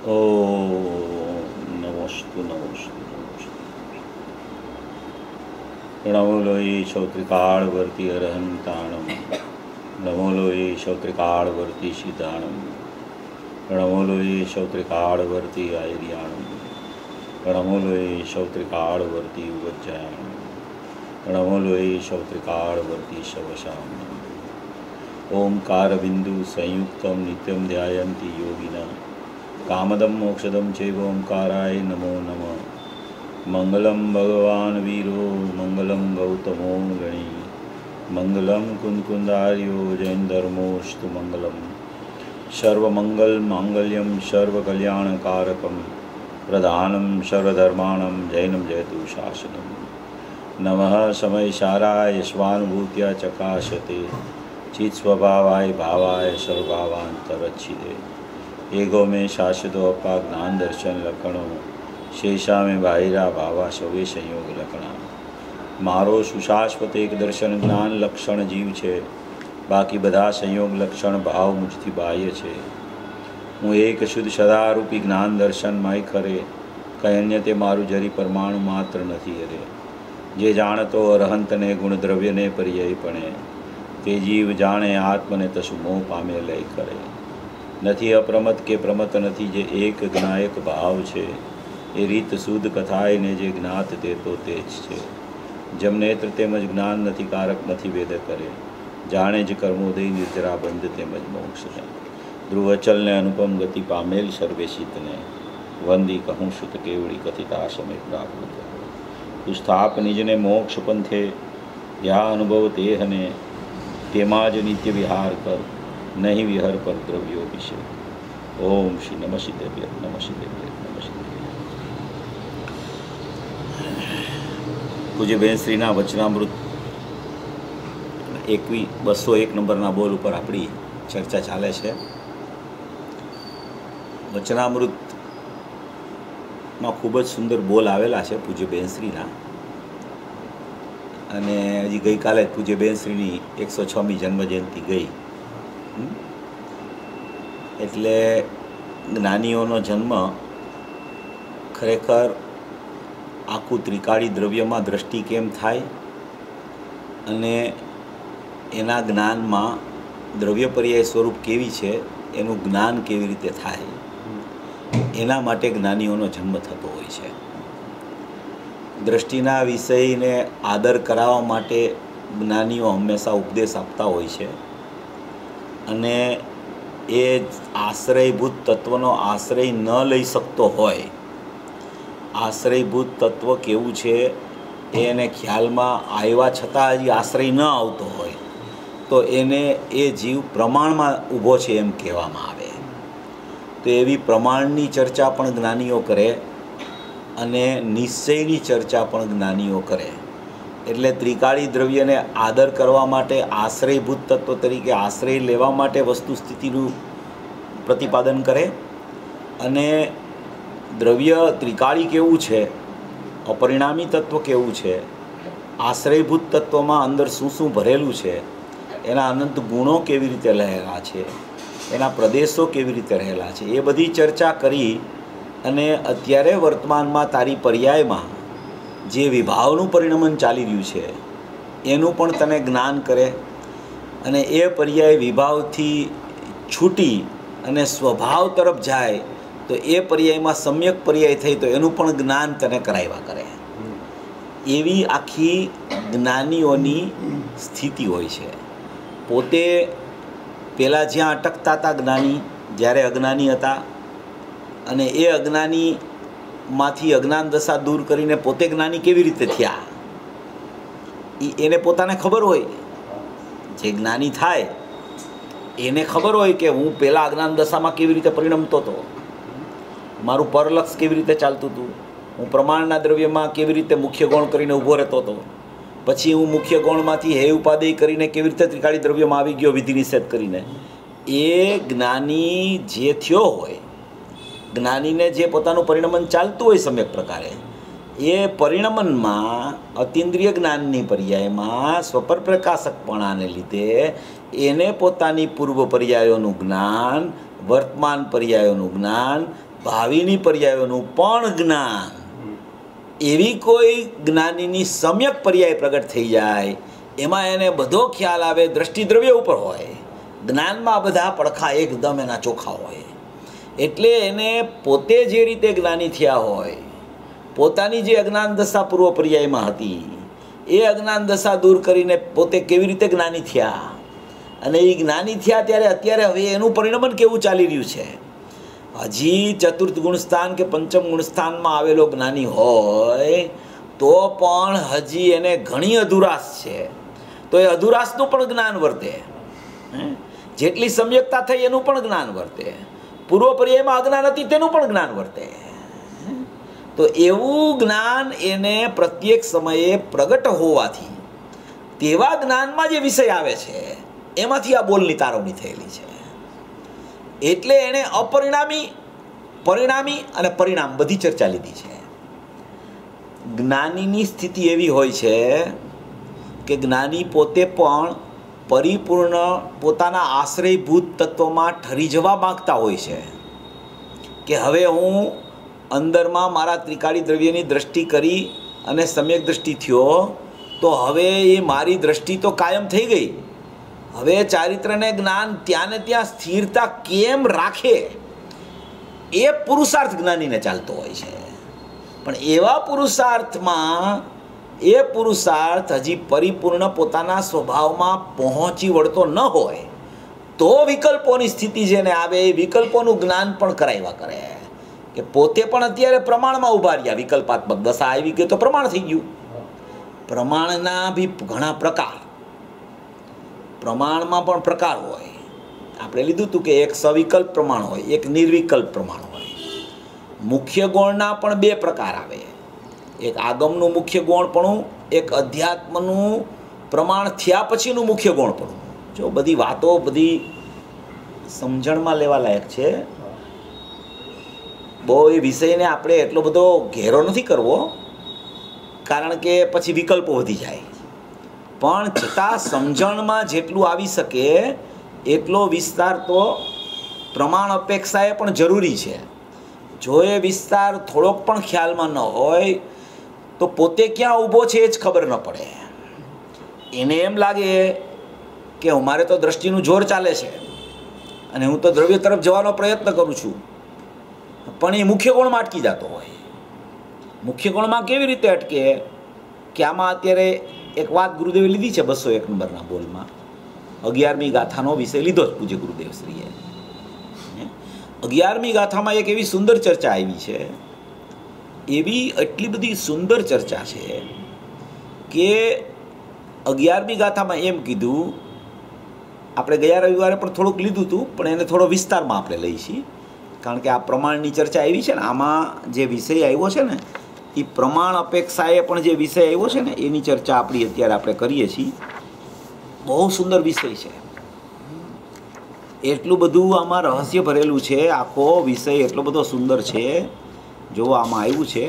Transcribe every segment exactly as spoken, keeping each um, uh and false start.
ઓમ નમોસ્તુ નમોસ્તુ નમોસ્તુ. નમો લોહી શૌત્રિકાળવર્તી અરહંતાણમ. નમો લોહી શૌત્રિકાળવર્તી સિદ્ધાણમ. નમો લોહી શૌત્રિકાળવર્તી આયર્યાણમ. નમો લોહી શૌત્રિકાળવર્તી ઉવજ્જાયણમ. નમો લોહી શૌત્રિકાળવર્તી શવશામ. ઓમકાર બિંદુ સંયુક્તમ નિત્યમ ધ્યાયંતિ યોગિના કામદમ મોક્ષદમ ચૈવ ઓમકારાય નમો નમઃ. મંગલમ ભગવાન વીરો મંગલમ ગૌતમો ગણી મંગલમ કુંદકુંદાર્યો જૈન ધર્મોસ્તુ મંગલમ. સર્વમંગલ માંગલ્યમ સર્વકલ્યાણકારકમ પ્રધાનમ સર્વધર્માણમ જૈનમ જયતુ શાસનમ. નમઃ સમયસારાય સ્વાનુભૂત્યા ચકાશતે ચિત્ સ્વભાવાય ભાવાય સર્વભાવાંતરચ્છિદે. એગો મેં શાશ્વતો અપા જ્ઞાન દર્શન લખણો શેષા મેં બાહિરા ભાવા સવે સંયોગ લખણા. મારો સુશાશ્વત એક દર્શન જ્ઞાન લક્ષણ જીવ છે, બાકી બધા સંયોગ લક્ષણ ભાવ મુજથી બાહ્ય છે. હું એક શુદ્ધ સદારૂપી જ્ઞાન દર્શનમય ખરે, કંઈ અન્ય તે મારું જરી પરમાણુ માત્ર નથી અરે. જે જાણતો અરહંતને ગુણદ્રવ્યને પર્યાયપણે, તે જીવ જાણે આત્મને તસુ મોહ પામે લય કરે. નથી અપ્રમત કે પ્રમત નથી જે એક જ્ઞાયક ભાવ છે, એ રીત શુદ્ધ કથાયને જે જ્ઞાત તે તો તે જ છે. જમનેત્ર તેમજ જ્ઞાન નથી કારક નથી વેદ કરે, જાણે જ કર્મોદય નિર્જરા બંધ તેમજ મોક્ષ છે. ધ્રુવચલને અનુપમ ગતિ પામેલ સર્વેશિતને, વંદી કહું સુત કેવડી કથિતા સમય પ્રાપ્ત કરો. તું સ્થાપ નિજને મોક્ષ પંથે, જ્યાં અનુભવ તેહને તેમાં જ નિત્ય વિહાર કર, નહીં વિહર પર દ્રવ્યો વિશે. ઓમ શ્રી નમઃ શિદેવ્ય નમઃ શિદેવ્ય નમઃ શિદેવ્ય. પૂજ્ય બેન શ્રીના વચનામૃત એકવી બસો એક નંબરના બોલ ઉપર આપણી ચર્ચા ચાલે છે. વચનામૃતમાં ખૂબ જ સુંદર બોલ આવેલા છે પૂજ્ય બેન શ્રીના, અને હજી ગઈકાલે જ પૂજ્ય બેન શ્રીની એકસો છમી જન્મજયંતિ ગઈ. એટલે જ્ઞાનીઓનો જન્મ ખરેખર આખું ત્રિકાળી દ્રવ્યમાં દ્રષ્ટિ કેમ થાય અને એના જ્ઞાનમાં દ્રવ્ય પર્યાય સ્વરૂપ કેવી છે એનું જ્ઞાન કેવી રીતે થાય, એના માટે જ્ઞાનીઓનો જન્મ થતો હોય છે. દ્રષ્ટિના વિષયને આદર કરાવવા માટે જ્ઞાનીઓ હંમેશા ઉપદેશ આપતા હોય છે, અને એ આશ્રયભૂત તત્વનો આશ્રય ન લઈ શકતો હોય, આશ્રયભૂત તત્વ કેવું છે એને ખ્યાલમાં આવ્યા છતાં હજી આશ્રય ન આવતો હોય, તો એને એ જીવ પ્રમાણમાં ઊભો છે એમ કહેવામાં આવે. તો એવી પ્રમાણની ચર્ચા પણ જ્ઞાનીઓ કરે અને નિશ્ચયની ચર્ચા પણ જ્ઞાનીઓ કરે. એટલે ત્રિકાળી દ્રવ્યને આદર કરવા માટે આશ્રયભૂત તત્વ તરીકે આશ્રય લેવા માટે વસ્તુ સ્થિતિનું પ્રતિપાદન કરે, અને દ્રવ્ય ત્રિકાળી કેવું છે, અપરિણામી તત્વ કેવું છે, આશ્રયભૂત તત્વમાં અંદર શું શું ભરેલું છે, એના અનંત ગુણો કેવી રીતે રહેલા છે, એના પ્રદેશો કેવી રીતે રહેલા છે, એ બધી ચર્ચા કરી અને અત્યારે વર્તમાનમાં તારી પર્યાયમાં જે વિભાવનું પરિણમન ચાલી રહ્યું છે એનું પણ તને જ્ઞાન કરે, અને એ પર્યાય વિભાવથી છૂટી અને સ્વભાવ તરફ જાય તો એ પર્યાયમાં સમ્યક પર્યાય થઈ તો એનું પણ જ્ઞાન તને કરાવ્યા કરે. એવી આખી જ્ઞાનીઓની સ્થિતિ હોય છે. પોતે પહેલાં જ્યાં અટકતા હતા જ્ઞાની, જ્યારે અજ્ઞાની હતા, અને એ અજ્ઞાનીમાંથી અજ્ઞાન દશા દૂર કરીને પોતે જ્ઞાની કેવી રીતે થયા એ એને પોતાને ખબર હોય. જે જ્ઞાની થાય એને ખબર હોય કે હું પહેલાં અજ્ઞાન દશામાં કેવી રીતે પરિણમતો હતો, મારું પરલક્ષ કેવી રીતે ચાલતું હતું, હું પ્રમાણના દ્રવ્યમાં કેવી રીતે મુખ્ય ગૌણ કરીને ઊભો રહેતો હતો, પછી હું મુખ્ય ગૌણમાંથી હે ઉપાદેય કરીને કેવી રીતે ત્રિકાળી દ્રવ્યમાં આવી ગયો વિધિ નિષેધ કરીને. એ જ્ઞાની જે થયો હોય, જ્ઞાનીને જે પોતાનું પરિણમન ચાલતું હોય સમ્યક પ્રકારે, એ પરિણમનમાં અતિન્દ્રિય જ્ઞાનની પર્યાયમાં સ્વપર પ્રકાશકપણાને લીધે એને પોતાની પૂર્વ પર્યાયોનું જ્ઞાન, વર્તમાન પર્યાયોનું જ્ઞાન ભાવિની પર્યાયોનું પણ જ્ઞાન, એવી કોઈ જ્ઞાનીની સમ્યક પર્યાય પ્રગટ થઈ જાય, એમાં એને બધો ખ્યાલ આવે, દ્રષ્ટિ દ્રવ્ય ઉપર હોય, જ્ઞાનમાં બધા પડખા એકદમ એના ચોખ્ખા હોય. એટલે એને પોતે જે રીતે જ્ઞાની થયા હોય, પોતાની જે અજ્ઞાન દશા પૂર્વ પર્યાયમાં હતી, એ અજ્ઞાન દશા દૂર કરીને પોતે કેવી રીતે જ્ઞાની થયા, અને એ જ્ઞાની થયા ત્યારે અત્યારે હવે એનું પરિણમન કેવું ચાલી રહ્યું છે. હજી ચતુર્થ ગુણસ્થાન કે પંચમ ગુણસ્થાનમાં આવેલો જ્ઞાની હોય તો પણ હજી એને ઘણી અધુરાશ છે, તો એ અધુરાશનું પણ જ્ઞાન વર્તે. જેટલી સમ્યકતા થઈ એનું પણ જ્ઞાન વર્તે, પૂર્વ પર્યાયમાં અજ્ઞાન હતી તેનું પણ જ્ઞાન વર્તે. તો એવું જ્ઞાન એને પ્રત્યેક સમયે પ્રગટ હોવાથી તેવા જ્ઞાનમાં જે વિષય આવે છે એમાંથી આ બોલની તારવણી થયેલી છે. એટલે એણે અપરિણામી, પરિણામી અને પરિણામ બધી ચર્ચા લીધી છે. જ્ઞાનીની સ્થિતિ એવી હોય છે કે જ્ઞાની પોતે પણ પરિપૂર્ણ પોતાના આશ્રયભૂત તત્વમાં ઠરી જવા માગતા હોય છે કે હવે હું અંદરમાં મારા ત્રિકાળી દ્રવ્યની દ્રષ્ટિ કરી અને સમ્યક દ્રષ્ટિ થયો, તો હવે એ મારી દ્રષ્ટિ તો કાયમ થઈ ગઈ. હવે ચારિત્રને જ્ઞાન ત્યાં ને ત્યાં સ્થિરતા કેમ રાખે એ પુરુષાર્થ જ્ઞાનીને ચાલતો હોય છે. પણ એવા પુરુષાર્થમાં એ પુરુષાર્થ હજી પરિપૂર્ણ પોતાના સ્વભાવમાં પહોંચી વળતો ન હોય તો વિકલ્પોની સ્થિતિ જેને આવે એ વિકલ્પોનું જ્ઞાન પણ કરાવ્યા કરે કે પોતે પણ અત્યારે પ્રમાણમાં ઊભા રહ્યા. વિકલ્પાત્મક દશા આવી ગઈ તો પ્રમાણ થઈ ગયું. પ્રમાણના બી ઘણા પ્રકાર, પ્રમાણમાં પણ પ્રકાર હોય. આપણે લીધું હતું કે એક સવિકલ્પ પ્રમાણ હોય, એક નિર્વિકલ્પ પ્રમાણ હોય. મુખ્ય ગૌણના પણ બે પ્રકાર આવે, એક આગમનું મુખ્ય ગૌણપણું, એક અધ્યાત્મનું પ્રમાણ થયા પછીનું મુખ્ય ગૌણપણું. જો બધી વાતો બધી સમજણમાં લેવા લાયક છે. બહુ એ વિષયને આપણે એટલો બધો ઘેરો નથી કરવો, કારણ કે પછી વિકલ્પો વધી જાય. પણ છતાં સમજણમાં જેટલું આવી શકે એટલો વિસ્તાર તો પ્રમાણ અપેક્ષાએ પણ જરૂરી છે. જો એ વિસ્તાર થોડોક પણ ખ્યાલમાં ન હોય તો પોતે ક્યાં ઊભો છે એ જ ખબર ન પડે. એને એમ લાગે કે અમારે તો દ્રષ્ટિનું જોર ચાલે છે અને હું તો દ્રવ્ય તરફ જવાનો પ્રયત્ન કરું છું, પણ એ મુખ્ય ગુણમાં અટકી જતો હોય. મુખ્ય ગુણમાં કેવી રીતે અટકે કે આમાં અત્યારે એક વાત ગુરુદેવે લીધી છે બસો એક નંબરના બોલમાં, અગિયારમી ગાથાનો વિષય લીધો જ પૂજ્ય ગુરુદેવશ્રીએ. અગિયારમી ગાથામાં એક એવી સુંદર ચર્ચા આવી છે, એવી એટલી બધી સુંદર ચર્ચા છે કે અગિયારમી ગાથામાં એમ કીધું, આપણે ગયા રવિવારે પણ થોડુંક લીધું હતું પણ એને થોડો વિસ્તારમાં આપણે લઈશી, કારણ કે આ પ્રમાણની ચર્ચા આવી છે ને, આમાં જે વિષય આવ્યો છે ને એ પ્રમાણ અપેક્ષાએ પણ જે વિષય આવ્યો છે ને એની ચર્ચા આપણી અત્યારે આપણે કરીએ છીએ. બહુ સુંદર વિષય છે, એટલું બધું આમાં રહસ્ય ભરેલું છે. આખો વિષય એટલો બધો સુંદર છે. જો આમાં આવ્યું છે,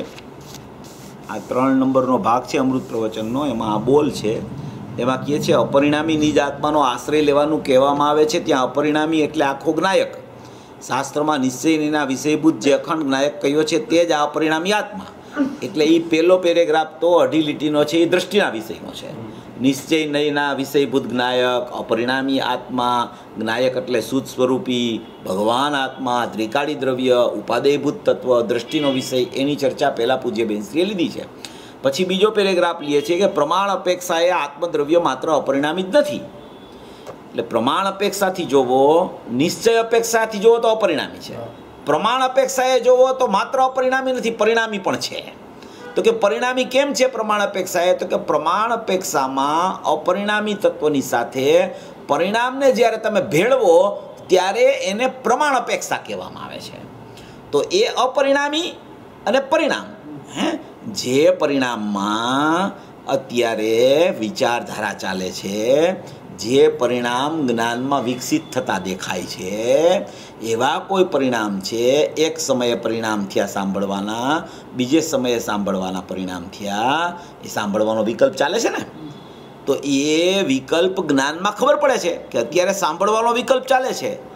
આ ત્રણ નંબરનો ભાગ છે અમૃત પ્રવચનનો, એમાં આ બોલ છે. એમાં કહે છે અપરિણામી નિજ આત્માનો આશ્રય લેવાનું કહેવામાં આવે છે. ત્યાં અપરિણામી એટલે આખો જ્ઞાયક. શાસ્ત્રમાં નિશ્ચયના વિષયભૂત જે અખંડ જ્ઞાયક કહ્યો છે તે જ આ અપરિણામી આત્મા. એટલે એ પહેલો પેરેગ્રાફ તો અઢી લીટીનો છે, એ દ્રષ્ટિના વિષયનો છે. નિશ્ચય નયના વિષયભૂત જ્ઞાયક, અપરિણામી આત્મા, જ્ઞાયક એટલે શુદ્ધ સ્વરૂપી ભગવાન આત્મા, ત્રિકાળી દ્રવ્ય, ઉપાદેયભૂત તત્વ, દ્રષ્ટિનો વિષય, એની ચર્ચા પહેલાં પૂજ્ય બેનશ્રીએ લીધી છે. પછી બીજો પેરેગ્રાફ લે છે કે પ્રમાણ અપેક્ષાએ આત્મદ્રવ્ય માત્ર અપરિણામી જ નથી. એટલે પ્રમાણ અપેક્ષાથી જોવો, નિશ્ચય અપેક્ષાથી જોવો તો અપરિણામી છે, પ્રમાણ અપેક્ષાએ જોવો તો માત્ર અપરિણામી નથી, પરિણામી પણ છે. તો કે પરિણામી કેમ છે પ્રમાણ અપેક્ષાએ? તો કે પ્રમાણ અપેક્ષામાં અપરિણામી તત્વની સાથે પરિણામને જ્યારે તમે ભેળવો ત્યારે એને પ્રમાણ અપેક્ષા કહેવામાં આવે છે. તો એ અપરિણામી અને પરિણામ, હે જે પરિણામમાં અત્યારે વિચારધારા ચાલે છે, જે પરિણામ જ્ઞાનમાં વિકસિત થતા દેખાય છે, એવા કોઈ પરિણામ છે. એક સમયે પરિણામ થયા સાંભળવાના, બીજે સમયે સાંભળવાના પરિણામ થયા, એ સાંભળવાનો વિકલ્પ ચાલે છે ને, તો એ વિકલ્પ જ્ઞાનમાં ખબર પડે છે કે અત્યારે સાંભળવાનો વિકલ્પ ચાલે છે,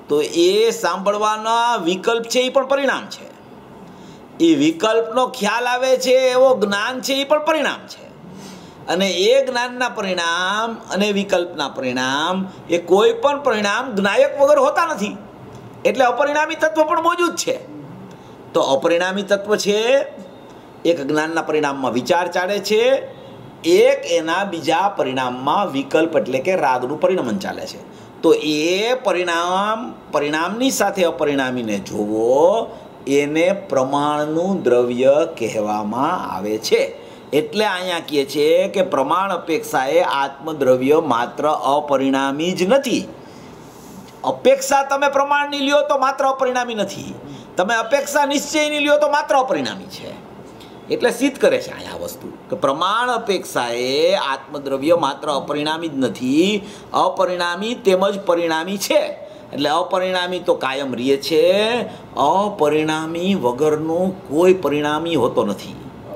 તો એ સાંભળવાના વિકલ્પ છે એ પણ પરિણામ છે. એ વિકલ્પનો ખ્યાલ આવે છે એવો જ્ઞાન છે એ પણ પરિણામ છે. અને એ જ્ઞાનના પરિણામ અને વિકલ્પના પરિણામ એ કોઈ પણ પરિણામ જ્ઞાયક વગર હોતા નથી. એટલે અપરિણામી તત્વ પણ મોજૂદ છે. તો અપરિણામી તત્વ છે, એક જ્ઞાનના પરિણામમાં વિચાર ચાલે છે, એક એના બીજા પરિણામમાં વિકલ્પ એટલે કે રાગનું પરિણમન ચાલે છે. તો એ પરિણામ પરિણામની સાથે અપરિણામીને જોવો, એને પ્રમાણનું દ્રવ્ય કહેવામાં આવે છે. એટલે અહીંયા કહે છે કે પ્રમાણ અપેક્ષાએ આત્મદ્રવ્ય માત્ર અપરિણામી જ નથી. અપેક્ષા તમે પ્રમાણની લ્યો તો માત્ર અપરિણામી નથી, તમે અપેક્ષા નિશ્ચયની લ્યો તો માત્ર અપરિણામી છે. એટલે સિદ્ધ કરે છે અહીંયા વસ્તુ કે પ્રમાણ અપેક્ષાએ આત્મદ્રવ્ય માત્ર અપરિણામી જ નથી, અપરિણામી તેમજ પરિણામી છે. એટલે અપરિણામી તો કાયમ રહે છે, અપરિણામી વગરનો કોઈ પરિણામી હોતો નથી.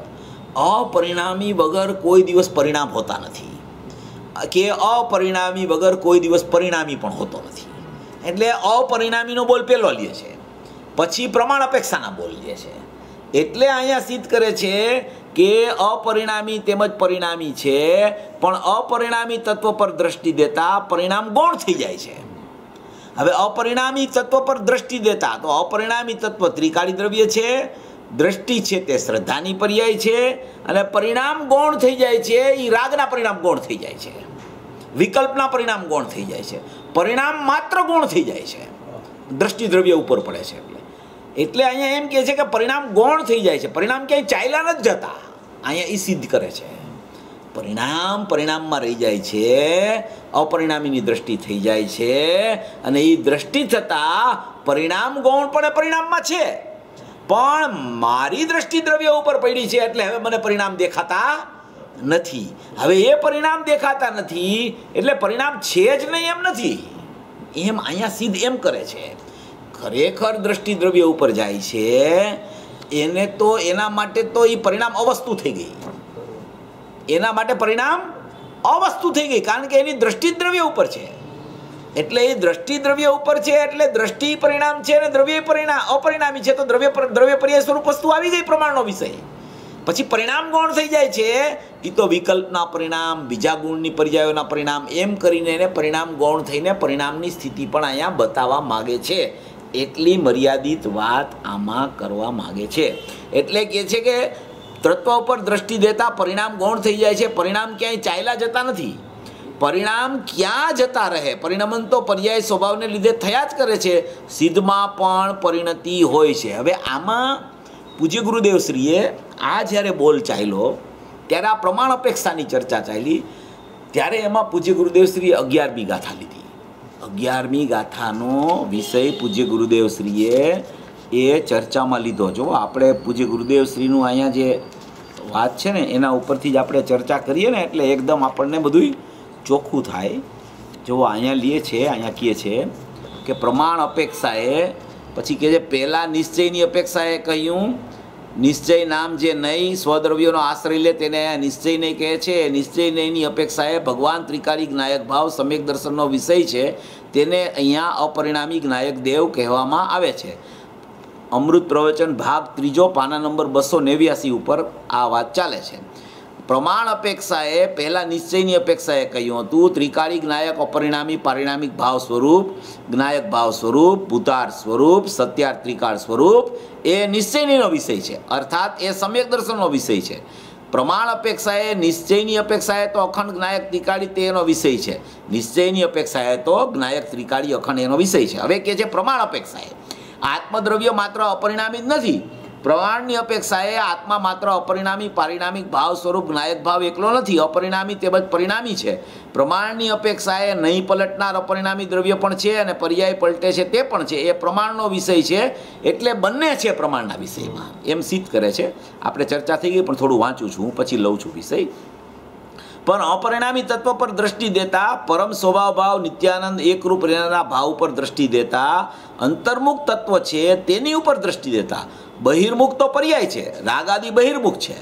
અપરિણામી વગર કોઈ દિવસ પરિણામ હોતા નથી, કે અપરિણામી વગર કોઈ દિવસ પરિણામી પણ હોતો નથી. એટલે અપરિણામીનો બોલ પહેલો લે છે, પછી પ્રમાણ અપેક્ષાના બોલ લે છે. એટલે અહીંયા સિદ્ધ કરે છે કે અપરિણામી તેમજ પરિણામી છે, પણ અપરિણામી તત્વ પર દ્રષ્ટિ દેતા પરિણામ ગૌણ થઈ જાય છે. હવે અપરિણામી તત્વ પર દ્રષ્ટિ દેતા તો અપરિણામી તત્વ ત્રિકાળી દ્રવ્ય છે, દ્રષ્ટિ છે તે શ્રદ્ધાની પર્યાય છે, અને પરિણામ ગૌણ થઈ જાય છે એ રાગના પરિણામ ગૌણ થઈ જાય છે, વિકલ્પના પરિણામ ગૌણ થઈ જાય છે, પરિણામ માત્ર ગૌણ થઈ જાય છે, દ્રષ્ટિ દ્રવ્ય ઉપર પડે છે. એટલે એટલે અહીંયા એમ કહે છે કે પરિણામ ગૌણ થઈ જાય છે, પરિણામ ક્યાંય ચાલ્યા નથી જતા. અહીંયા એ સિદ્ધ કરે છે પરિણામ પરિણામમાં રહી જાય છે, અપરિણામીની દ્રષ્ટિ થઈ જાય છે, અને એ દ્રષ્ટિ થતાં પરિણામ ગૌણપણે પરિણામમાં છે, પણ મારી દ્રષ્ટિ દ્રવ્ય ઉપર પડી છે એટલે હવે મને પરિણામ દેખાતા નથી. હવે એ પરિણામ દેખાતા નથી એટલે પરિણામ છે જ નહીં એમ નથી, એમ અહીંયા સિદ્ધ એમ કરે છે. ખરેખર દ્રષ્ટિ દ્રવ્ય ઉપર જાય છે એને તો એના માટે તો એ પરિણામ અવસ્તુ થઈ ગઈ, એના માટે પરિણામ અવસ્તુ થઈ ગઈ, કારણ કે એની દ્રષ્ટિ દ્રવ્ય ઉપર છે. એટલે એ દ્રષ્ટિ દ્રવ્ય ઉપર છે એટલે દ્રષ્ટિ પરિણામ છે અને દ્રવ્ય પરિણામ અપરિણામી છે. તો દ્રવ્ય દ્રવ્ય પર્યાય સ્વરૂપ વસ્તુ આવી ગઈ પ્રમાણનો વિષય. પછી પરિણામ ગૌણ થઈ જાય છે એ તો વિકલ્પના પરિણામ, બીજા ગુણની પર્યાયોના પરિણામ, એમ કરીને એને પરિણામ ગૌણ થઈને પરિણામની સ્થિતિ પણ અહીંયા બતાવવા માગે છે. એટલી મર્યાદિત વાત આમાં કરવા માગે છે. એટલે કહે છે કે તત્વ ઉપર દ્રષ્ટિ દેતા પરિણામ ગૌણ થઈ જાય છે, પરિણામ ક્યાંય ચાલ્યા જતા નથી. પરિણામ ક્યાં જતા રહે, પરિણમન તો પર્યાય સ્વભાવને લીધે થયા જ કરે છે, સિદ્ધમાં પણ પરિણતિ હોય છે. હવે આમાં પૂજ્ય ગુરુદેવશ્રીએ આ જ્યારે બોલ ચાલ્યો ત્યારે આ પ્રમાણ અપેક્ષાની ચર્ચા ચાલી, ત્યારે એમાં પૂજ્ય ગુરુદેવશ્રીએ અગિયારમી ગાથા લીધી. અગિયારમી ગાથાનો વિષય પૂજ્ય ગુરુદેવશ્રીએ એ ચર્ચામાં લીધો. જો આપણે પૂજ્ય ગુરુદેવશ્રીનું અહીંયા જે વાત છે ને એના ઉપરથી જ આપણે ચર્ચા કરીએ ને એટલે એકદમ આપણને બધું ચોખ્ખું થાય. જો અહીંયા લે છે, અહીંયા કહે છે કે પ્રમાણ અપેક્ષાએ, પછી કહે છે પહેલાં નિશ્ચયની અપેક્ષાએ કહ્યું, નિશ્ચય નામ જે નહીં સ્વદ્રવ્યોનો આશ્રય લે તેને નિશ્ચય નહીં કહે છે. નિશ્ચય નહીંની અપેક્ષાએ ભગવાન ત્રિકાળી જ્ઞાયક ભાવ સમ્યક દર્શનનો વિષય છે, તેને અહીંયા અપરિણામી જ્ઞાયક દેવ કહેવામાં આવે છે. અમૃત પ્રવચન ભાગ ત્રીજો પાના નંબર બસો નેવ્યાસી ઉપર આ વાત ચાલે છે. પ્રમાણ અપેક્ષાએ પહેલાં નિશ્ચયની અપેક્ષાએ કહ્યું હતું ત્રિકાળી જ્ઞાયક અપરિણામી પારિણામિક ભાવ સ્વરૂપ, જ્ઞાયક ભાવ સ્વરૂપ, ભૂતાર સ્વરૂપ, સત્યાર ત્રિકાળ સ્વરૂપ એ નિશ્ચયનીનો વિષય છે, અર્થાત એ સમ્યક દર્શનનો વિષય છે. પ્રમાણ અપેક્ષાએ નિશ્ચયની અપેક્ષાએ તો અખંડ જ્ઞાયક ત્રિકાળી તે એનો વિષય છે, નિશ્ચયની અપેક્ષાએ તો જ્ઞાયક ત્રિકાળી અખંડ એનો વિષય છે. હવે કે છે પ્રમાણ અપેક્ષાએ આત્મદ્રવ્ય માત્ર અપરિણામી જ નથી, પ્રમાણની અપેક્ષાએ આત્મા માત્ર અપરિણામી પારિણામિક ભાવ સ્વરૂપ જ્ઞાયક ભાવ એકલો નથી, અપરિણામી તેમજ પરિણામી છે. પ્રમાણની અપેક્ષાએ નહીં પલટનાર અપરિણામી દ્રવ્ય પણ છે અને પર્યાય પલટે છે તે પણ છે. એ પ્રમાણનો વિષય છે એટલે બંને છે પ્રમાણના વિષયમાં, એમ સિદ્ધ કરે છે. આપણે ચર્ચા થઈ ગઈ પણ થોડું વાંચું છું, હું પછી લઉં છું વિષય. પણ અપરિણામી તત્વ પર દ્રષ્ટિ દેતા પરમ સ્વભાવ ભાવ નિત્યાનંદ એકરૂપ રહેનારા ભાવ ઉપર દ્રષ્ટિ દેતા અંતર્મુખ તત્વ છે તેની ઉપર દ્રષ્ટિ દેતા બહિર્મુખ તો પર્યાય છે, રાગાદી બહિર્મુખ છે.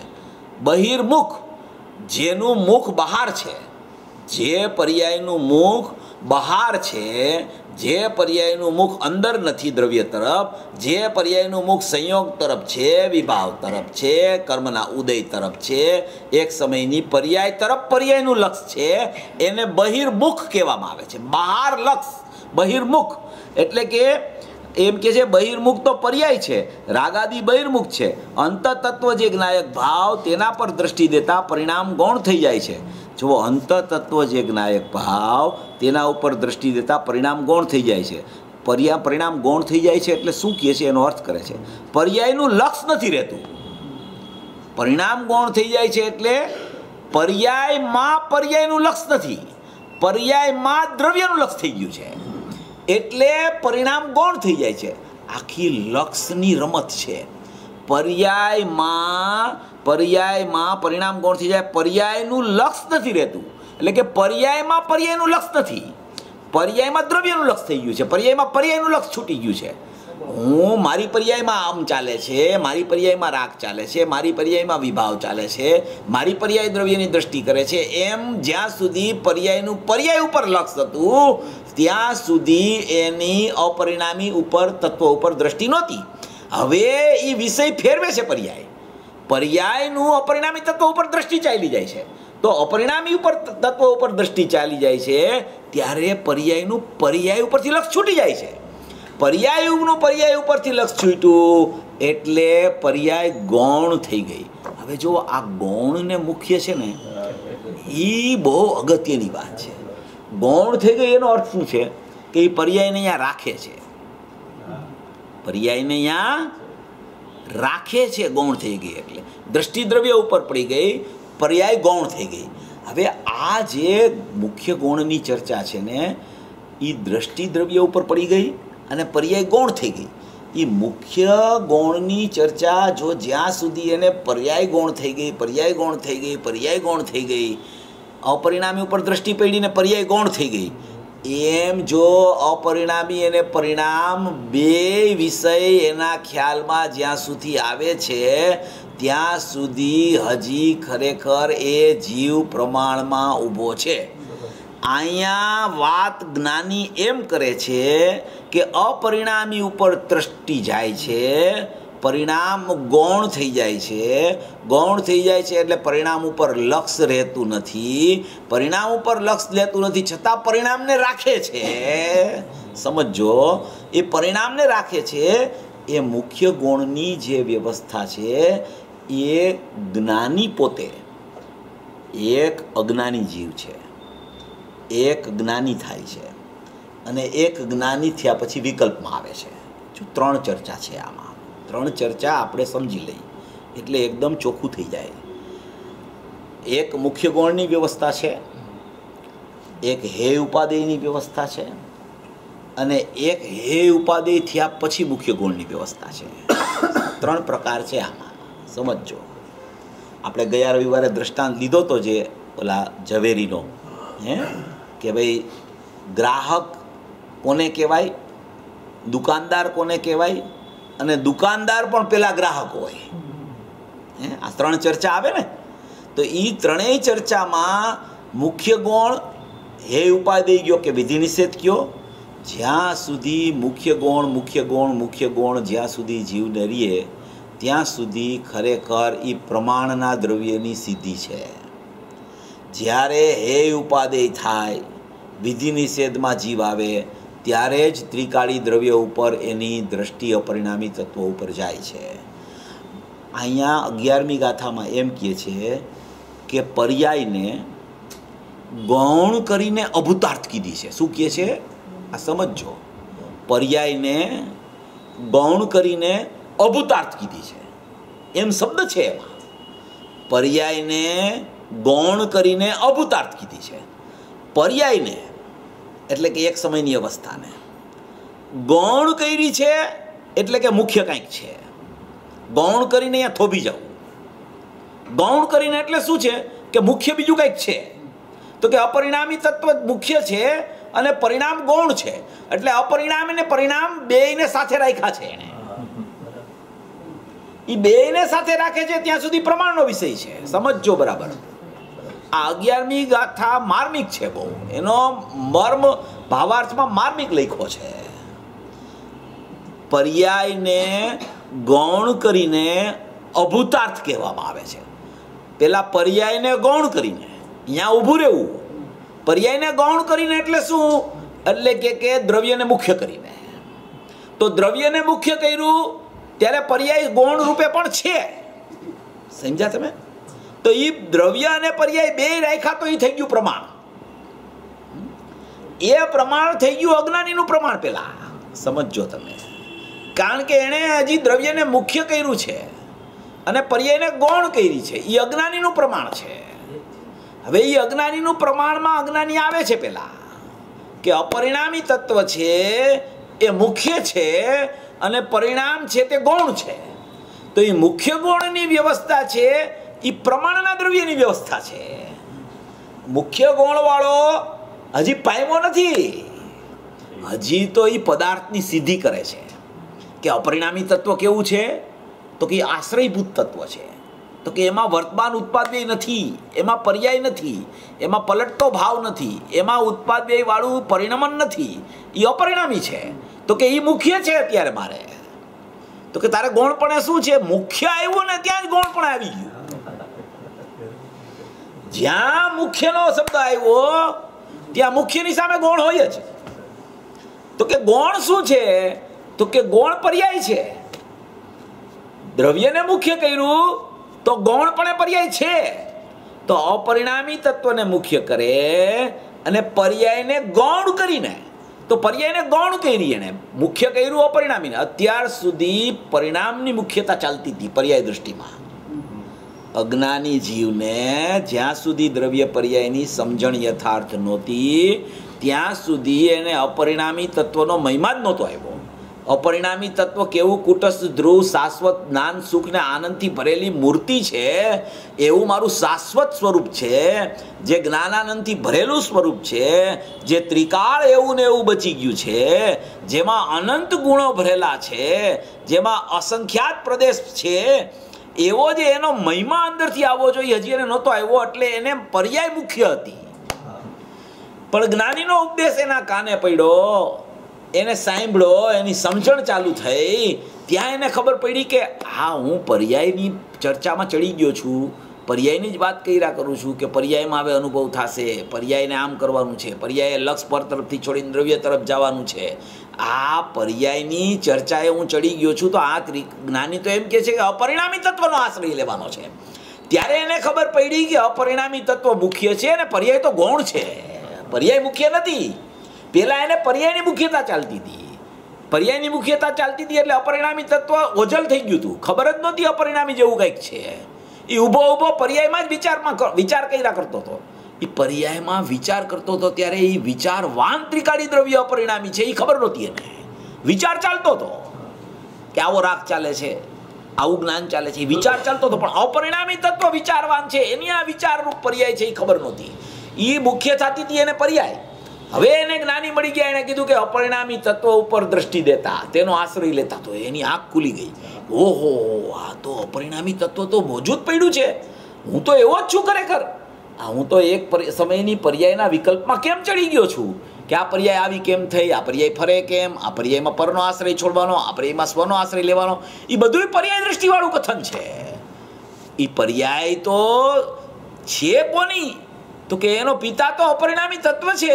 બહિર્મુખ જેનું મુખ બહાર છે, જે પર્યાયનું મુખ બહાર છે, જે પર્યાયનું મુખ અંદર નથી દ્રવ્ય તરફ, જે પર્યાયનું મુખ સંયોગ તરફ છે, વિભાવ તરફ છે, કર્મના ઉદય તરફ છે, એક સમયની પર્યાય તરફ પર્યાયનું લક્ષ છે, એને બહિર્મુખ કહેવામાં આવે છે. બહાર લક્ષ બહિર્મુખ એટલે કે એમ કે છે બહિર્મુખ તો પર્યાય છે, રાગાદી બહિર્મુખ છે. અંતતત્વ જે જ્ઞાયક ભાવ તેના પર દ્રષ્ટિ દેતા પરિણામ ગૌણ થઈ જાય છે. જો અંતતત્વ જે જ્ઞાયક ભાવ તેના ઉપર દ્રષ્ટિ દેતા પરિણામ ગૌણ થઈ જાય છે. પર્યા પરિણામ ગૌણ થઈ જાય છે એટલે શું કહે છે એનો અર્થ કરે છે, પર્યાયનું લક્ષ નથી રહેતું. પરિણામ ગૌણ થઈ જાય છે એટલે પર્યાયમાં પર્યાયનું લક્ષ નથી, પર્યાયમાં દ્રવ્યનું લક્ષ થઈ ગયું છે એટલે પરિણામ ગૌણ થઈ જાય છે. આખી લક્ષની રમત છે. પર્યાયમાં પર્યાયમાં પરિણામ ગૌણ થઈ જાય, પર્યાયનું લક્ષ નથી રહેતું. એટલે કે પર્યાયમાં પર્યાયનું લક્ષ નથી, પર્યાયમાં દ્રવ્યનું લક્ષ થઈ ગયું છે, પર્યાયમાં પર્યાયનું લક્ષ છૂટી ગયું છે. હું મારી પર્યાયમાં આમ ચાલે છે, મારી પર્યાયમાં રાગ ચાલે છે, મારી પર્યાયમાં વિભાવ ચાલે છે, મારી પર્યાય દ્રવ્યની દ્રષ્ટિ કરે છે, એમ જ્યાં સુધી પર્યાયનું પર્યાય ઉપર લક્ષ હતું ત્યાં સુધી એની અપરિણામી ઉપર તત્વ ઉપર દ્રષ્ટિ નહોતી. હવે એ વિષય ફેરવે છે, પર્યાય પર્યાયનું અપરિણામી તત્વ ઉપર દ્રષ્ટિ ચાલી જાય છે. તો અપરિણામી ઉપર તત્વ ઉપર દ્રષ્ટિ ચાલી જાય છે ત્યારે પર્યાયનું પર્યાય ઉપરથી લક્ષ છૂટી જાય છે. પર્યાયનું પર્યાય ઉપરથી લક્ષ છૂટ્યું એટલે પર્યાય ગૌણ થઈ ગઈ. હવે જો આ ગૌણને મુખ્ય છે ને, એ બહુ અગત્યની વાત છે. ગૌણ થઈ ગઈ એનો અર્થ શું છે કે એ પર્યાયને અહીંયા રાખે છે, પર્યાયને અહીંયા રાખે છે. ગૌણ થઈ ગઈ એટલે દ્રષ્ટિ દ્રવ્ય ઉપર પડી ગઈ, પર્યાય ગૌણ થઈ ગઈ. હવે આ જે મુખ્ય ગૌણની ચર્ચા છે ને, એ દ્રષ્ટિ દ્રવ્ય ઉપર પડી ગઈ અને પર્યાય ગૌણ થઈ ગઈ. એ મુખ્ય ગૌણની ચર્ચા જો જ્યાં સુધી એને પર્યાય ગૌણ થઈ ગઈ, પર્યાય ગૌણ થઈ ગઈ, પર્યાય ગૌણ થઈ ગઈ, અપરિણામી ઉપર દ્રષ્ટિ પડીને પર્યાય ગૌણ થઈ ગઈ, એમ જો અપરિણામી અને પરિણામ બે વિષય એના ખ્યાલમાં જ્યાં સુધી આવે છે ત્યાં સુધી હજી ખરેખર એ જીવ પ્રમાણમાં ઊભો છે. અહીંયા વાત જ્ઞાની એમ કરે છે કે અપરિણામી ઉપર દ્રષ્ટિ જાય છે, પરિણામ ગૌણ થઈ જાય છે. ગૌણ થઈ જાય છે એટલે પરિણામ ઉપર લક્ષ રહેતું નથી, પરિણામ ઉપર લક્ષ લેતું નથી છતાં પરિણામને રાખે છે. સમજો, એ પરિણામને રાખે છે. એ મુખ્ય ગુણની જે વ્યવસ્થા છે એ જ્ઞાની પોતે એક અજ્ઞાની જીવ છે, એક જ્ઞાની થાય છે અને એક જ્ઞાની થયા પછી વિકલ્પમાં આવે છે. જો ત્રણ ચર્ચા છે આમાં, ત્રણ ચર્ચા આપણે સમજી લઈએ એટલે એકદમ ચોખ્ખું થઈ જાય. એક મુખ્ય ગૌણની વ્યવસ્થા છે, એક હે ઉપાદેયની વ્યવસ્થા છે અને એક હે ઉપાદેય થયા પછી મુખ્ય ગૌણની વ્યવસ્થા છે. ત્રણ પ્રકાર છે આમાં, સમજો. આપણે ગયા રવિવારે દ્રષ્ટાંત લીધો તો જે ઓલા ઝવેરીનો, હે કે ભાઈ ગ્રાહક કોને કહેવાય, દુકાનદાર કોને કહેવાય, અને દુકાનદાર પણ પેલા ગ્રાહક હોય. હે આ ત્રણ ચર્ચા આવે ને, તો એ ત્રણેય ચર્ચામાં મુખ્ય ગૌણ હે ઉપાદેય ગયો કે વિધિ નિષેધ કયો, જ્યાં સુધી મુખ્ય ગૌણ મુખ્ય ગૌણ મુખ્ય ગૌણ જ્યાં સુધી જીવને રહીએ ત્યાં સુધી ખરેખર એ પ્રમાણના દ્રવ્યની સિદ્ધિ છે. જ્યારે હે ઉપાદેય થાય, વિધિ નિષેધમાં જીવ આવે, ત્યારે જ ત્રિકાળી દ્રવ્ય ઉપર એની દ્રષ્ટિ અપરિણામી તત્વો ઉપર જાય છે. અહીંયા અગિયારમી ગાથામાં એમ કહે છે કે પર્યાયને ગૌણ કરીને અભૂતાર્થ કીધી છે. શું કહે છે આ સમજો, પર્યાયને ગૌણ કરીને અભૂતાર્થ કીધી છે, એમ શબ્દ છે એમાં. પર્યાયને ગૌણ કરીને અભૂતાર્થ કીધી છે. પર્યાયને એટલે કે એક સમયની અવસ્થાને ગૌણ કરી છે એટલે કે મુખ્ય કંઈક છે. ગૌણ કરીને અહીંયા થોભી જવું. ગૌણ કરીને એટલે શું છે કે મુખ્ય બીજું કંઈક છે, તો કે અપરિણામી તત્વ મુખ્ય છે અને પરિણામ ગૌણ છે. એટલે અપરિણામ અને પરિણામ બેયને સાથે રાખ્યા છે એને. એ બેયને સાથે રાખે છે ત્યાં સુધી પ્રમાણનો વિષય છે. સમજો બરાબર. આ અગિયારમી ગાથા માર્મિક છે બહુ, એનો મર્મ ભાવાર્થમાં માર્મિક લખ્યો છે. પર્યાયને ગૌણ કરીને અભૂતાર્થ કહેવામાં આવે છે. પેલા પર્યાયને ગૌણ કરીને અહીંયા ઊભું રહેવું. પર્યાયને ગૌણ કરીને એટલે શું? એટલે કે કે દ્રવ્યને મુખ્ય કરીને. તો દ્રવ્યને મુખ્ય કર્યું ત્યારે પર્યાય ગૌણ રૂપે પણ છે. સમજ્યા તમે? તો એ દ્રવ્ય અને પર્યાય બે રાખ્યા તો એ થઈ ગયું પ્રમાણ. એ પ્રમાણ થઈ ગયું અજ્ઞાનીનું પ્રમાણ. પેલા સમજો તમે, કારણ કે એણે હજી દ્રવ્યને મુખ્ય કર્યું છે અને પર્યાયને ગૌણ કરી છે. એ અજ્ઞાનીનું પ્રમાણ છે. હવે એ અજ્ઞાનીનું પ્રમાણમાં અજ્ઞાની આવે છે પેલા કે અપરિણામી તત્વ છે એ મુખ્ય છે અને પરિણામ છે તે ગૌણ છે. તો એ મુખ્ય ગૌણની વ્યવસ્થા છે એ પ્રમાણના દ્રવ્યની વ્યવસ્થા છે. મુખ્ય ગૌણવાળો હજી પામ્યો નથી. હજી તો એ પદાર્થની સિદ્ધિ કરે છે કે અપરિણામી તત્વ કેવું છે? તો કે આશ્રયભૂત તત્વ છે. તો કે એમાં વર્તમાન ઉત્પાદવ્યય નથી, એમાં પર્યાય નથી, એમાં પલટતો ભાવ નથી, એમાં ઉત્પાદવ્યય વાળું પરિણમન નથી. એ અપરિણામી છે. તો કે એ મુખ્ય છે અત્યારે મારે. તો કે તારે ગૌણપણે શું છે? મુખ્ય આવ્યું ને ત્યાં જ ગૌણપણે આવી ગયું. જ્યાં મુખ્યનો શબ્દ આવ્યો ત્યાં મુખ્યની સામે ગૌણ હોય જ. તો કે ગૌણ શું છે? તો કે ગૌણ પર્યાય છે. દ્રવ્યને મુખ્ય કર્યું તો ગૌણપણે પર્યાય છે. તો અપરિણામી તત્વને મુખ્ય કરે અને પર્યાયને ગૌણ કરીને, તો પર્યાયને ગૌણ કરી એને મુખ્ય કર્યું અપરિણામીને. અત્યાર સુધી પરિણામની મુખ્યતા ચાલતી હતી પર્યાય દૃષ્ટિમાં. અજ્ઞાની જીવને જ્યાં સુધી દ્રવ્ય પર્યાયની સમજણ યથાર્થ નહોતી ત્યાં સુધી એને અપરિણામી તત્વનો મહિમા જ નહોતો આવ્યો. અપરિણામી તત્વ કેવું કુટસ્થ ધ્રુવ શાશ્વત જ્ઞાન સુખ ને આનંદથી ભરેલી મૂર્તિ છે, એવું મારું શાશ્વત સ્વરૂપ છે, જે જ્ઞાનાનંદથી ભરેલું સ્વરૂપ છે, જે ત્રિકાળ એવું ને એવું બચી ગયું છે, જેમાં અનંત ગુણો ભરેલા છે, જેમાં અસંખ્યાત પ્રદેશ છે, એવો જે એનો મહિમા અંદરથી આવવો જોઈએ હજી એને નહોતો આવ્યો. એટલે એને પર્યાય મુખ્ય હતી. પણ જ્ઞાનીનો ઉપદેશ એના કાને પડ્યો, એને સાંભળ્યો, એની સમજણ ચાલુ થઈ, ત્યાં એને ખબર પડી કે હા હું પર્યાયની ચર્ચામાં ચડી ગયો છું, પર્યાયની જ વાત કર્યા કરું છું કે પર્યાયમાં હવે અનુભવ થશે, પર્યાયને આમ કરવાનું છે, પર્યાય લક્ષ પર તરફથી છોડીને દ્રવ્ય તરફ જવાનું છે. આ પર્યાયની ચર્ચાએ હું ચડી ગયો છું. તો આ જ્ઞાની તો એમ કહે છે કે અપરિણામી તત્વનો આશ્રય લેવાનો છે. ત્યારે એને ખબર પડી કે અપરિણામી તત્વ મુખ્ય છે અને પર્યાય તો ગૌણ છે. પર્યાય મુખ્ય નથી. પેલા એને પર્યાયની મુખ્યતા ચાલતી હતી. પર્યાયની મુખ્યતા ચાલતી હતી એટલે અપરિણામી તત્વ ઓझल થઈ ગયું હતું. ખબર જ નહોતી અપરિણામી જેવું કંઈક છે. એ ઊભો ઊભો પર્યાયમાં જ વિચારમાં વિચાર કર્યા કરતો હતો. એ પર્યાયમાં વિચાર કરતો હતો ત્યારે એ વિચારવાન ત્રિકાળી દ્રવ્ય અપરિણામી છે એ ખબર નહોતી એને. વિચાર ચાલતો હતો કે આવો રાગ ચાલે છે, આવું જ્ઞાન ચાલે છે, વિચાર ચાલતો હતો. પણ અપરિણામી તત્વ વિચારવાન છે એની આ વિચારરૂપ પર્યાય છે એ ખબર નહોતી. એ મુખ્ય થતી હતી એને પર્યાય. હવે એને જ્ઞાની મળી ગયા. એને કીધું કે અપરિણામી તત્વ ઉપર દ્રષ્ટિ દેતા, તેનો આશ્રય લેતા, તો એની આંખ ખુલી ગઈ. ઓહો, આ તો અપરિણામી તત્વ તો મોજૂદ પડ્યું છે. હું તો એવો જ છું ખરેખર. આ હું તો એક સમયની પર્યાયના વિકલ્પમાં કેમ ચડી ગયો છું કે આ પર્યાય આવી કેમ થઈ, આ પર્યાય ફરે કેમ, આ પર્યાયમાં પરનો આશ્રય છોડવાનો, આ પર્યાયમાં સ્વનો આશ્રય લેવાનો, એ બધું પર્યાય દ્રષ્ટિવાળું કથન છે. એ પર્યાય તો છે કોની? તો કે એનો પિતા તો અપરિણામી તત્વ છે.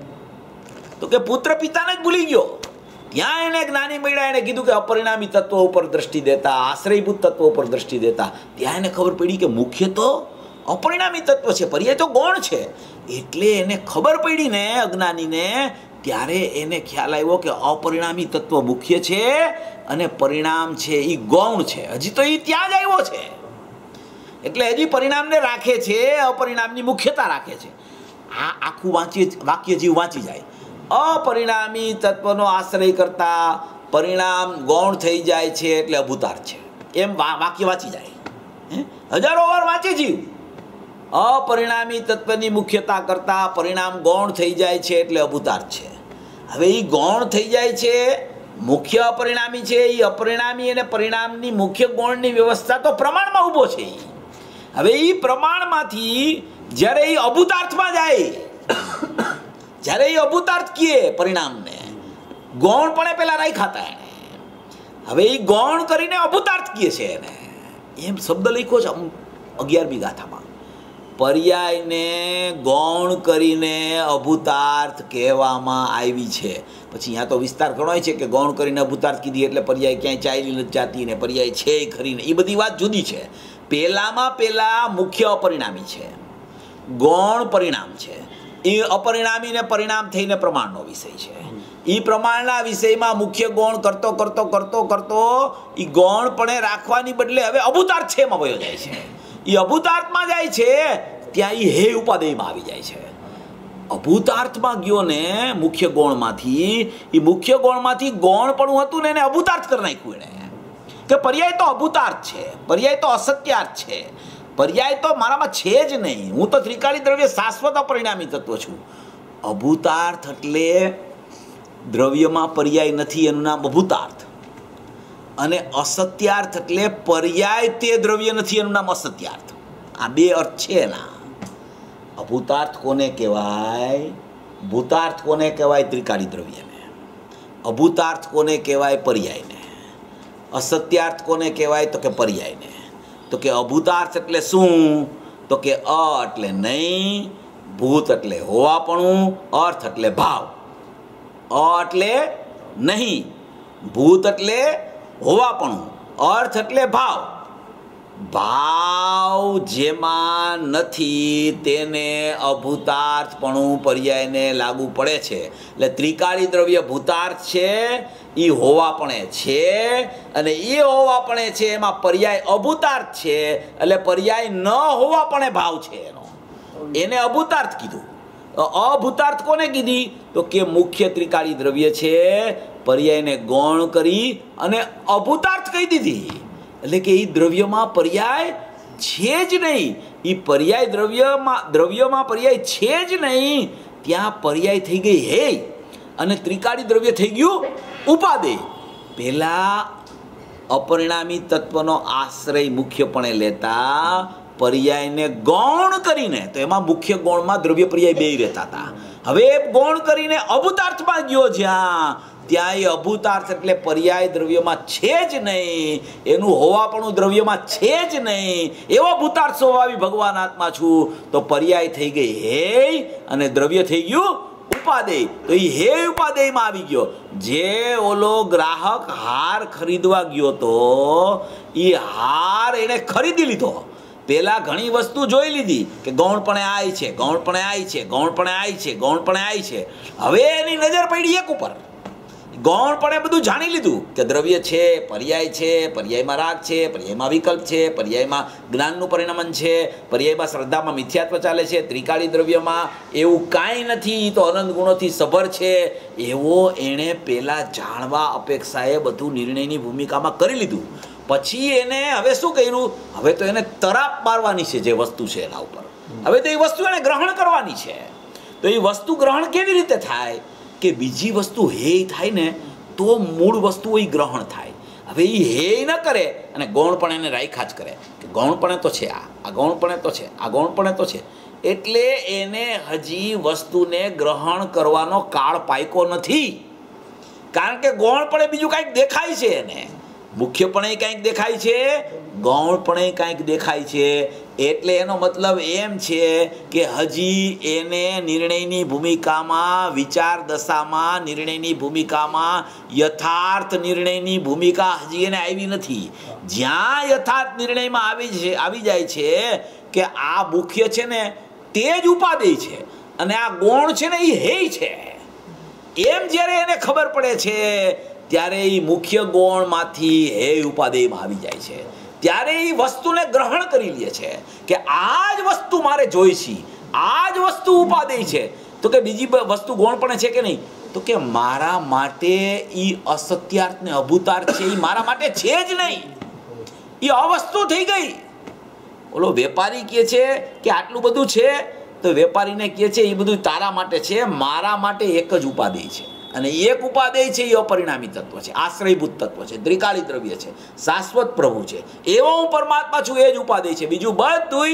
તો કે પુત્ર પિતાને જ ભૂલી ગયો. ત્યાં એને જ્ઞાની મળ્યા. એને કીધું કે અપરિણામી તત્વ ઉપર દ્રષ્ટિ દેતા, આશ્રયભૂત તત્વ ઉપર દ્રષ્ટિ દેતા. ત્યાં એને ખબર પડી કે મુખ્ય તો અપરિણામી તત્વ છે, પર્યાય તો ગૌણ છે. એટલે એને ખબર પડી ને અજ્ઞાનીને, ત્યારે એને ખ્યાલ આવ્યો કે અપરિણામી તત્વ મુખ્ય છે અને પરિણામ છે એ ગૌણ છે. હજી તો એ ત્યાં જ આવ્યો છે. એટલે હજી પરિણામને રાખે છે, અપરિણામની મુખ્યતા રાખે છે. આ આખું વાંચી વાક્ય જીવ વાંચી જાય. અપરિણામી તત્વનો આશ્રય કરતા પરિણામ ગૌણ થઈ જાય છે એટલે અભૂતાર્થ છે, એમ વાક્ય વાંચી જાય. હજારો વાર વાંચી જીવ. અપરિણામી તત્વની મુખ્યતા કરતા પરિણામ ગૌણ થઈ જાય છે એટલે અભૂતાર્થ છે. હવે એ ગૌણ થઈ જાય છે, મુખ્ય અપરિણામી છે. એ અપરિણામી અને પરિણામની મુખ્ય ગૌણની વ્યવસ્થા તો પ્રમાણમાં ઊભો છે. હવે એ પ્રમાણમાંથી જ્યારે એ અભૂતાર્થમાં જાય, જ્યારે એ અભૂતાર્થ કહે પરિણામને, ગૌણપણે પેલા રાખ્યા હતા એને, હવે એ ગૌણ કરીને અભૂતાર્થ કહે છે એને. એમ શબ્દ લખ્યો છે અગિયારમી ગાથામાં, પર્યાયને ગૌણ કરીને અભૂતાર્થ કહેવામાં આવી છે. પછી અહીંયા તો વિસ્તાર ઘણો છે કે ગૌણ કરીને અભૂતાર્થ કીધી એટલે પર્યાય ક્યાંય ચાલી નથી જાતી ને પર્યાય છે ખરીને, એ બધી વાત જુદી છે. પહેલામાં પહેલા મુખ્ય અપરિણામી છે, ગૌણ પરિણામ છે. એ અપરિણામી ને પરિણામ થઈને પ્રમાણનો વિષય છે. એ પ્રમાણના વિષયમાં મુખ્ય ગૌણ કરતો કરતો કરતો કરતો એ ગૌણપણે રાખવાની બદલે હવે અભૂતાર્થ છે એમાં વયો જાય છે. એ અભૂતાર્થમાં જાય છે ત્યાં એ હે ઉપાદેયમાં આવી જાય છે. અભૂતાર્થમાં ગયો ને મુખ્ય ગૌણમાંથી, એ મુખ્ય ગૌણમાંથી ગૌણપણું હતું ને એને અભૂતાર્થ કરી નાખ્યું એને, કે પર્યાય તો અભૂતાર્થ છે, પર્યાય તો અસત્યાર્થ છે, પર્યાય તો મારામાં છે જ નહીં, હું તો ત્રિકાળી દ્રવ્ય શાશ્વત અપરિણામી તત્વ છું. અભૂતાર્થ એટલે દ્રવ્યમાં પર્યાય નથી એનું નામ અભૂતાર્થ, અને અસત્યાર્થ એટલે પર્યાય તે દ્રવ્ય નથી એનું નામ અસત્યાર્થ. આ બે અર્થ છે એના. અભૂતાર્થ કોને કહેવાય? ભૂતાર્થ કોને કહેવાય? ત્રિકાળી દ્રવ્યને. અભૂતાર્થ કોને કહેવાય? પર્યાયને. અસત્યાર્થ કોને કહેવાય? તો કે પર્યાયને. તો કે અભૂતાર્થ એટલે શું? તો કે અ એટલે નહીં, ભૂત એટલે હોવાપણું, અર્થ એટલે ભાવ. અ એટલે નહીં, ભૂત એટલે હોવાપણું, અર્થ એટલે ભાવ. ભાવ જેમાં નથી તેને અભૂતાર્થપણું પર્યાયને લાગુ પડે છે. એટલે ત્રિકાળી દ્રવ્ય ભૂતાર્થ છે, એ હોવાપણે છે, અને એ હોવાપણે છે એમાં પર્યાય અભૂતાર્થ છે, એટલે પર્યાય ન હોવાપણે ભાવ છે એનો, એને અભૂતાર્થ કીધું. અભૂતાર્થ કોને કીધી? તો કે મુખ્ય ત્રિકાળી દ્રવ્ય છે, પર્યાયને ગૌણ કરી અને અભૂતાર્થ કહી દીધી. એટલે કે એ દ્રવ્યમાં પર્યાય છે જ નહીં, એ પર્યાય દ્રવ્યમાં દ્રવ્યમાં પર્યાય છે જ નહીં, ત્યાં પર્યાય થઈ ગઈ હે, અને ત્રિકાળી દ્રવ્ય થઈ ગયું ઉપાદેય. પહેલાં અપરિણામી તત્વનો આશ્રય મુખ્યપણે લેતા પર્યાયને ગૌણ કરીને, તો એમાં મુખ્ય ગૌણમાં દ્રવ્ય પર્યાય બે રહેતા હતા. હવે ગૌણ કરીને અભૂતાર્થમાં ગયો જ્યાં, ત્યાં એ અભૂતાર્થ એટલે પર્યાય દ્રવ્યમાં છે જ નહીં, એનું હોવાપણું દ્રવ્યમાં છે જ નહીં, એવો ભૂતાર્થ સ્વભાવી ભગવાન આત્મા છું. તો પર્યાય થઈ ગઈ હે, અને દ્રવ્ય થઈ ગયું ઉપાદેય. તો એ હે ઉપાદેયમાં આવી ગયો. જે ઓલો ગ્રાહક હાર ખરીદવા ગયો તો એ હાર એને ખરીદી લીધો. પહેલાં ઘણી વસ્તુ જોઈ લીધી કે ગૌણપણે આવી છે, ગૌણપણે આવી છે, ગૌણપણે આવી છે, ગૌણપણે આવી છે. હવે એની નજર પડી એક ઉપર, ગૌણપણે બધું જાણી લીધું કે દ્રવ્ય છે, પર્યાય છે, પર્યાયમાં રાગ છે, પર્યાયમાં વિકલ્પ છે, પર્યાયમાં જ્ઞાનનું પરિણમન છે, પર્યાયમાં શ્રદ્ધામાં મિથ્યાત્વ ચાલે છે, ત્રિકાળી દ્રવ્યમાં એવું કાંઈ નથી, તો અનંત ગુણોથી સભર છે. એવો એણે પહેલાં જાણવા અપેક્ષાએ બધું નિર્ણયની ભૂમિકામાં કરી લીધું. પછી એને હવે શું કર્યું? હવે તો એને તરાપ મારવાની છે જે વસ્તુ છે એના ઉપર. હવે તો એ વસ્તુ એને ગ્રહણ કરવાની છે. તો એ વસ્તુ ગ્રહણ કેવી રીતે થાય? કે બીજી વસ્તુ હે થાય ને તો મૂળ વસ્તુ એ ગ્રહણ થાય. હવે એ હે ન કરે અને ગૌણપણે એને રાખ્યા જ કરે કે ગૌણપણે તો છે, આ આ ગૌણપણે તો છે, આ ગૌણપણે તો છે, એટલે એને હજી વસ્તુને ગ્રહણ કરવાનો કાળ પાક્યો નથી. કારણ કે ગૌણપણે બીજું કાંઈક દેખાય છે, એને મુખ્યપણે કાંઈક દેખાય છે, ગૌણપણે કાંઈક દેખાય છે. એટલે એનો મતલબ એમ છે કે હજી એને નિર્ણયની ભૂમિકામાં, વિચાર દશામાં નિર્ણયની ભૂમિકામાં યથાર્થ નિર્ણયની ભૂમિકા હજી એને આવી નથી. જ્યાં યથાર્થ નિર્ણયમાં આવી છે આવી જાય છે કે આ મુખ્ય છે ને તે જ ઉપાદેય છે અને આ ગૌણ છે ને એ હે છે, એમ જ્યારે એને ખબર પડે છે ત્યારે એ મુખ્ય ગૌણમાંથી હે ઉપાદેયમાં આવી જાય છે. ત્યારે એ વસ્તુને ગ્રહણ કરી લે છે કે આ જ વસ્તુ મારે જોઈ છે, આ જ વસ્તુ ઉપાદેય છે. તો કે બીજી વસ્તુ ગૌણપણે છે કે નહીં? તો કે મારા માટે એ અસત્યાર્થ ને અભૂતાર્થ છે, એ મારા માટે છે જ નહીં, એ અવસ્તુ થઈ ગઈ. ઓલો વેપારી કહે છે કે આટલું બધું છે, તો વેપારીને કહે છે એ બધું તારા માટે છે, મારા માટે એક જ ઉપાદેય છે. અને એક ઉપાદેય છે એ અપરિણામી તત્વ છે, આશ્રયભૂત તત્વ છે, ત્રિકાળી દ્રવ્ય છે, શાશ્વત પ્રભુ છે. એવો હું પરમાત્મા છું, એ જ ઉપાદેય છે. બીજું બધું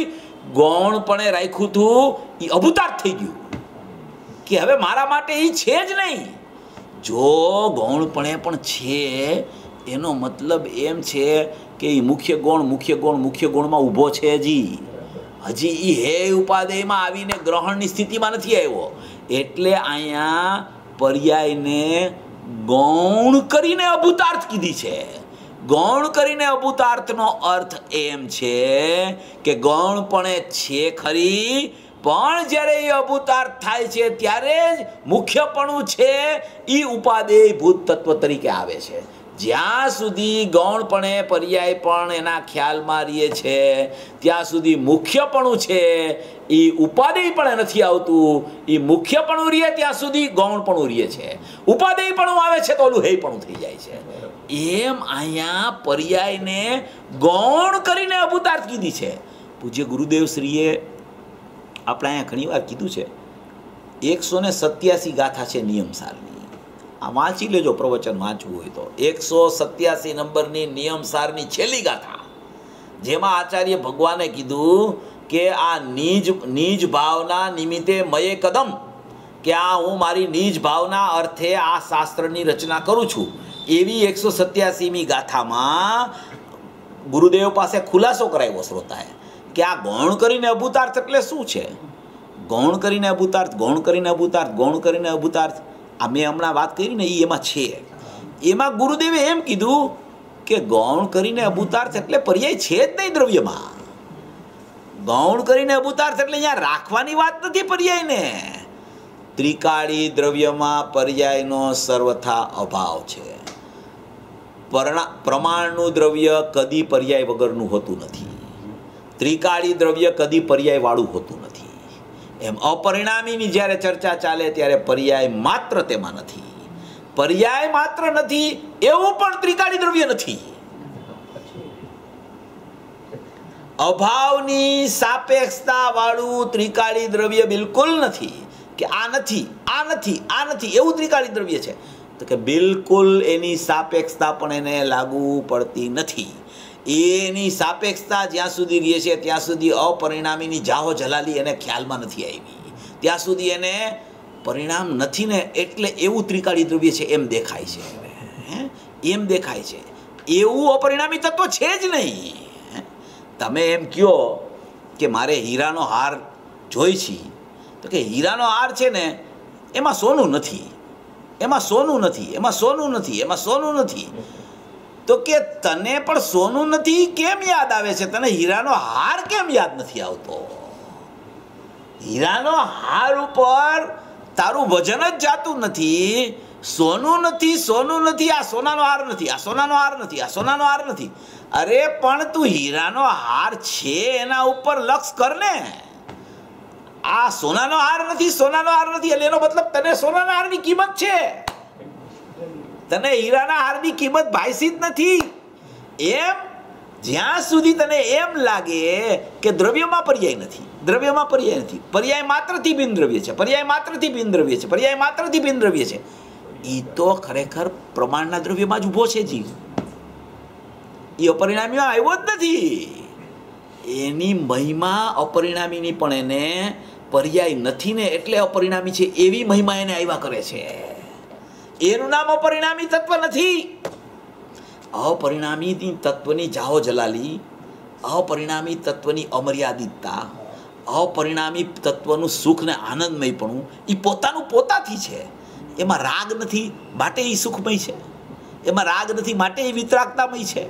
ગૌણપણે રાખ્યું હતું એ અભૂતાર્થ થઈ ગયું કે હવે મારા માટે એ છે જ નહીં. જો ગૌણપણે પણ છે એનો મતલબ એમ છે કે એ મુખ્ય ગૌણ મુખ્ય ગૌણ મુખ્ય ગૌણમાં ઊભો છે. હજી હજી એ હે ઉપાદેયમાં આવીને ગ્રહણની સ્થિતિમાં નથી આવ્યો. એટલે અહીંયા પર્યાયને ગૌણ કરીને અભૂતાર્થ કીધી છે. ગૌણ કરીને અભૂતાર્થનો અર્થ એમ છે કે ગૌણપણે છે ખરી, પણ જ્યારે એ અભૂતાર્થ થાય છે ત્યારે જ મુખ્યપણું છે એ ઉપાદેયભૂત તત્વ તરીકે આવે છે. જ્યાં સુધી ગૌણપણે પર્યાય પણ એના ખ્યાલમાં રહીએ છે ત્યાં સુધી મુખ્યપણું છે એ ઉપાદેયપણે નથી આવતું. એ મુખ્યપણું રહીએ ત્યાં સુધી ગૌણપણું રહીએ છે. ઉપાદેયપણું આવે છે તો ઓલું હેયપણું થઈ જાય છે. એમ અહીંયા પર્યાયને ગૌણ કરીને અભૂતાર્થ કીધી છે. પૂજ્ય ગુરુદેવ શ્રીએ આપણે અહીંયા ઘણી વાર કીધું છે, એકસો ને સત્યાસી ગાથા છે નિયમસારની. આ વાંચી લેજો, પ્રવચન વાંચવું હોય તો. એકસો સત્યાસી નંબરની નિયમસારની છેલ્લી ગાથા, જેમાં આચાર્ય ભગવાને કીધું કે આ નીજ નીજ ભાવના નિમિત્તે મયે કદમ, કે આ હું મારી નીજ ભાવના અર્થે આ શાસ્ત્રની રચના કરું છું. એવી એકસો સત્યાસીમી ગાથામાં ગુરુદેવ પાસે ખુલાસો કરાવ્યો શ્રોતાએ કે આ ગૌણ કરીને અભૂતાર્થ એટલે શું છે. ગૌણ કરીને અભૂતાર્થ, ગૌણ કરીને અભૂતાર્થ, ગૌણ કરીને અભૂતાર્થ, આ મેં હમણાં વાત કરી ને એ એમાં છે. એમાં ગુરુદેવે એમ કીધું કે ગૌણ કરીને અભૂતાર્થ એટલે પર્યાય છે જ નહીં દ્રવ્યમાં. ગૌણ કરીને અભૂતાર્થ એટલે અહીંયા રાખવાની વાત નથી પર્યાયને. ત્રિકાળી દ્રવ્યમાં પર્યાયનો સર્વથા અભાવ છે. પ્રમાણનું દ્રવ્ય કદી પર્યાય વગરનું હોતું નથી. ત્રિકાળી દ્રવ્ય કદી પર્યાય વાળું હોતું નથી. એમ અપરિણામીની જ્યારે ચર્ચા ચાલે ત્યારે પર્યાય માત્ર તેમાં નથી. પર્યાય માત્ર નથી એવું પણ ત્રિકાળી દ્રવ્ય નથી. અભાવની સાપેક્ષતા વાળું ત્રિકાળી દ્રવ્ય બિલકુલ નથી કે આ નથી આ નથી આ નથી એવું ત્રિકાળી દ્રવ્ય છે. તો કે બિલકુલ એની સાપેક્ષતા પણ એને લાગુ પડતી નથી. એની સાપેક્ષતા જ્યાં સુધી રહે છે ત્યાં સુધી અપરિણામીની જાહો જલાલી એને ખ્યાલમાં નથી આવી. ત્યાં સુધી એને પરિણામ નથી ને એટલે એવું ત્રિકાળી દ્રવ્ય છે એમ દેખાય છે. એમ દેખાય છે એવું અપરિણામી તત્વ છે જ નહીં. તમે એમ કહો કે મારે હીરાનો હાર જોઈ છે, તો કે હીરાનો હાર છે ને એમાં સોનું નથી, એમાં સોનું નથી, એમાં સોનું નથી, એમાં સોનું નથી. તો કે તને પણ સોનું નથી કેમ યાદ આવે છે? તને હીરાનો હાર કેમ યાદ નથી આવતો? હીરાનો હાર ઉપર તારું વજન જ જાતું નથી. સોનું નથી, સોનું નથી, આ સોનાનો હાર નથી, આ સોનાનો હાર નથી, આ સોનાનો હાર નથી. અરે પણ તું હીરાનો હાર છે એના ઉપર લક્ષ કર ને. આ સોનાનો હાર નથી, સોનાનો હાર નથી એટલે એનો મતલબ તને સોનાના હારની કિંમત છે, તને હીરાના હારની કિંમત ભાઈસી જ નથી. એમ જ્યાં સુધી તને એમ લાગે કે દ્રવ્યમાં પર્યાય નથી, દ્રવ્યમાં પર્યાય નથી, પર્યાય માત્રથી બિન દ્રવ્ય છે, પર્યાય માત્રથી બિન દ્રવ્ય છે, પર્યાય માત્રથી બિન દ્રવ્ય છે, એ તો ખરેખર પ્રમાણના દ્રવ્યમાં જ ઊભો છે જીવ. એ અપરિણામીમાં આવ્યો જ નથી. એની મહિમા અપરિણામીની પણ એને પર્યાય નથી ને એટલે અપરિણામી છે એવી મહિમા એને આવ્યા કરે છે. એનું નામ અપરિણામી તત્વ નથી. અપરિણામી તત્વની જાહો જલાલી, અપરિણામી તત્વની અમર્યાદિતતા, અપરિણામી તત્વનું સુખ ને આનંદમયપણું એ પોતાનું પોતાથી છે. એમાં રાગ નથી માટે એ સુખમય છે, એમાં રાગ નથી માટે એ વિતરાગતામય છે.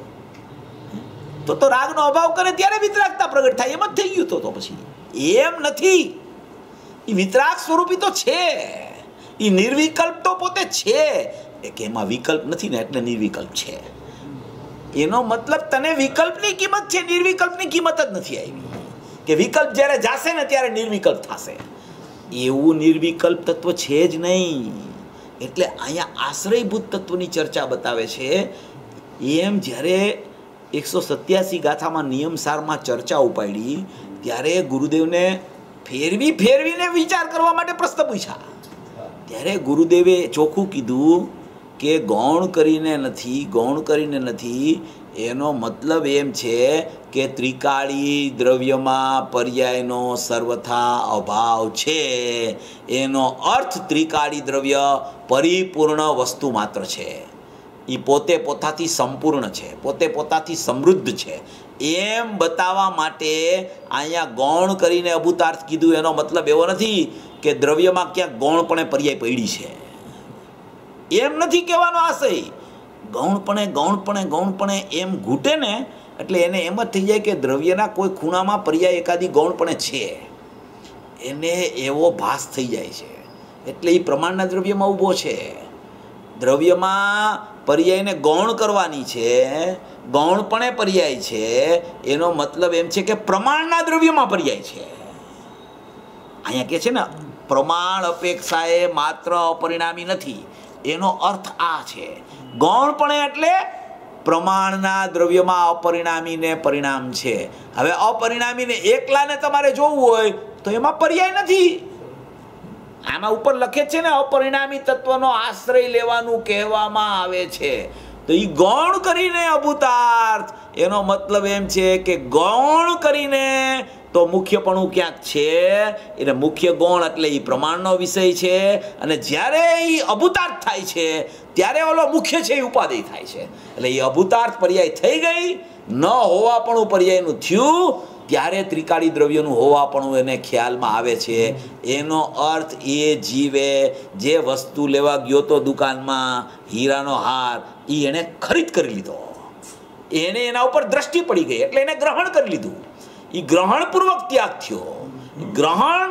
તો તો રાગનો અભાવ કરે ત્યારે વિતરાગતા પ્રગટ થાય, એમ જ થઈ ગયું. તો તો પછી એમ નથી. એ વિતરાગ સ્વરૂપી તો છે, એ નિર્વિકલ્પ તો પોતે છે. કે એમાં વિકલ્પ નથી ને એટલે નિર્વિકલ્પ છે. એનો મતલબ તને વિકલ્પની કિંમત છે, નિર્વિકલ્પની કિંમત જ નથી આવી. કે વિકલ્પ જ્યારે જાશે ને ત્યારે નિર્વિકલ્પ થશે. એવું નિર્વિકલ્પ તત્વ છે જ નહીં. એટલે અહીંયા આશ્રયભૂત તત્વની ચર્ચા બતાવે છે. એમ જ્યારે એકસો સત્યાસી ગાથામાં નિયમસારમાં ચર્ચા ઉપાડી ત્યારે ગુરુદેવને ફેરવી ફેરવીને વિચાર કરવા માટે પ્રશ્ન પૂછ્યા. ત્યારે ગુરુદેવે ચોખ્ખું કીધું કે ગૌણ કરીને નથી, ગૌણ કરીને નથી, એનો મતલબ એમ છે કે ત્રિકાળી દ્રવ્યમાં પર્યાયનો સર્વથા અભાવ છે. એનો અર્થ ત્રિકાળી દ્રવ્ય પરિપૂર્ણ વસ્તુ માત્ર છે. એ પોતે પોતાથી સંપૂર્ણ છે, પોતે પોતાથી સમૃદ્ધ છે એમ બતાવવા માટે અહીંયા ગૌણ કરીને અભૂતાર્થ કીધું. એનો મતલબ એવો નથી કે દ્રવ્યમાં ક્યાંક ગૌણપણે પર્યાય પડી છે, એમ નથી કહેવાનો આશય. ગૌણપણે ગૌણપણે ગૌણપણે એમ ઘૂંટે ને એટલે એને એમ જ થઈ જાય કે દ્રવ્યના કોઈ ખૂણામાં પર્યાય એકાદી ગૌણપણે છે, એને એવો ભાસ થઈ જાય છે. એટલે એ પ્રમાણના દ્રવ્યમાં ઊભો છે. દ્રવ્યમાં પર્યાયને ગૌણ કરવાની છે, ગૌણપણે પર્યાય છે, એનો મતલબ એમ છે કે પ્રમાણના દ્રવ્યમાં પર્યાય છે. અહીંયા કે છે ને પ્રમાણ અપેક્ષાએ માત્ર અપરિણામી નથી, એનો અર્થ આ છે. ગૌણપણે એટલે પ્રમાણના દ્રવ્યમાં અપરિણામીને પરિણામ છે. હવે અપરિણામીને એકલાને તમારે જોવું હોય તો એમાં પર્યાય નથી. આમાં ઉપર લખે છે ને અપરિણામી તત્વનો આશ્રય લેવાનું કહેવામાં આવે છે. તો એ ગૌણ કરીને અભૂતાર્થ, એનો મતલબ એમ છે કે ગૌણ કરીને તો મુખ્યપણું ક્યાંક છે, એટલે મુખ્ય ગૌણ એટલે એ પ્રમાણનો વિષય છે. અને જ્યારે એ અભૂતાર્થ થાય છે ત્યારે ઓલો મુખ્ય છે એ ઉપાદેય થાય છે. એટલે એ અભૂતાર્થ પર્યાય થઈ ગઈ, ન હોવાપણું પર્યાયનું થયું, ત્યારે ત્રિકાળી દ્રવ્યનું હોવાપણું એને ખ્યાલમાં આવે છે. એનો અર્થ એ જીવે જે વસ્તુ લેવા ગયો તો દુકાનમાં, હીરાનો હાર, એ એણે ખરીદ કરી લીધો, એને એના ઉપર દ્રષ્ટિ પડી ગઈ એટલે એને ગ્રહણ કરી લીધું. એ ગ્રહણપૂર્વક ત્યાગ થયો. ગ્રહણ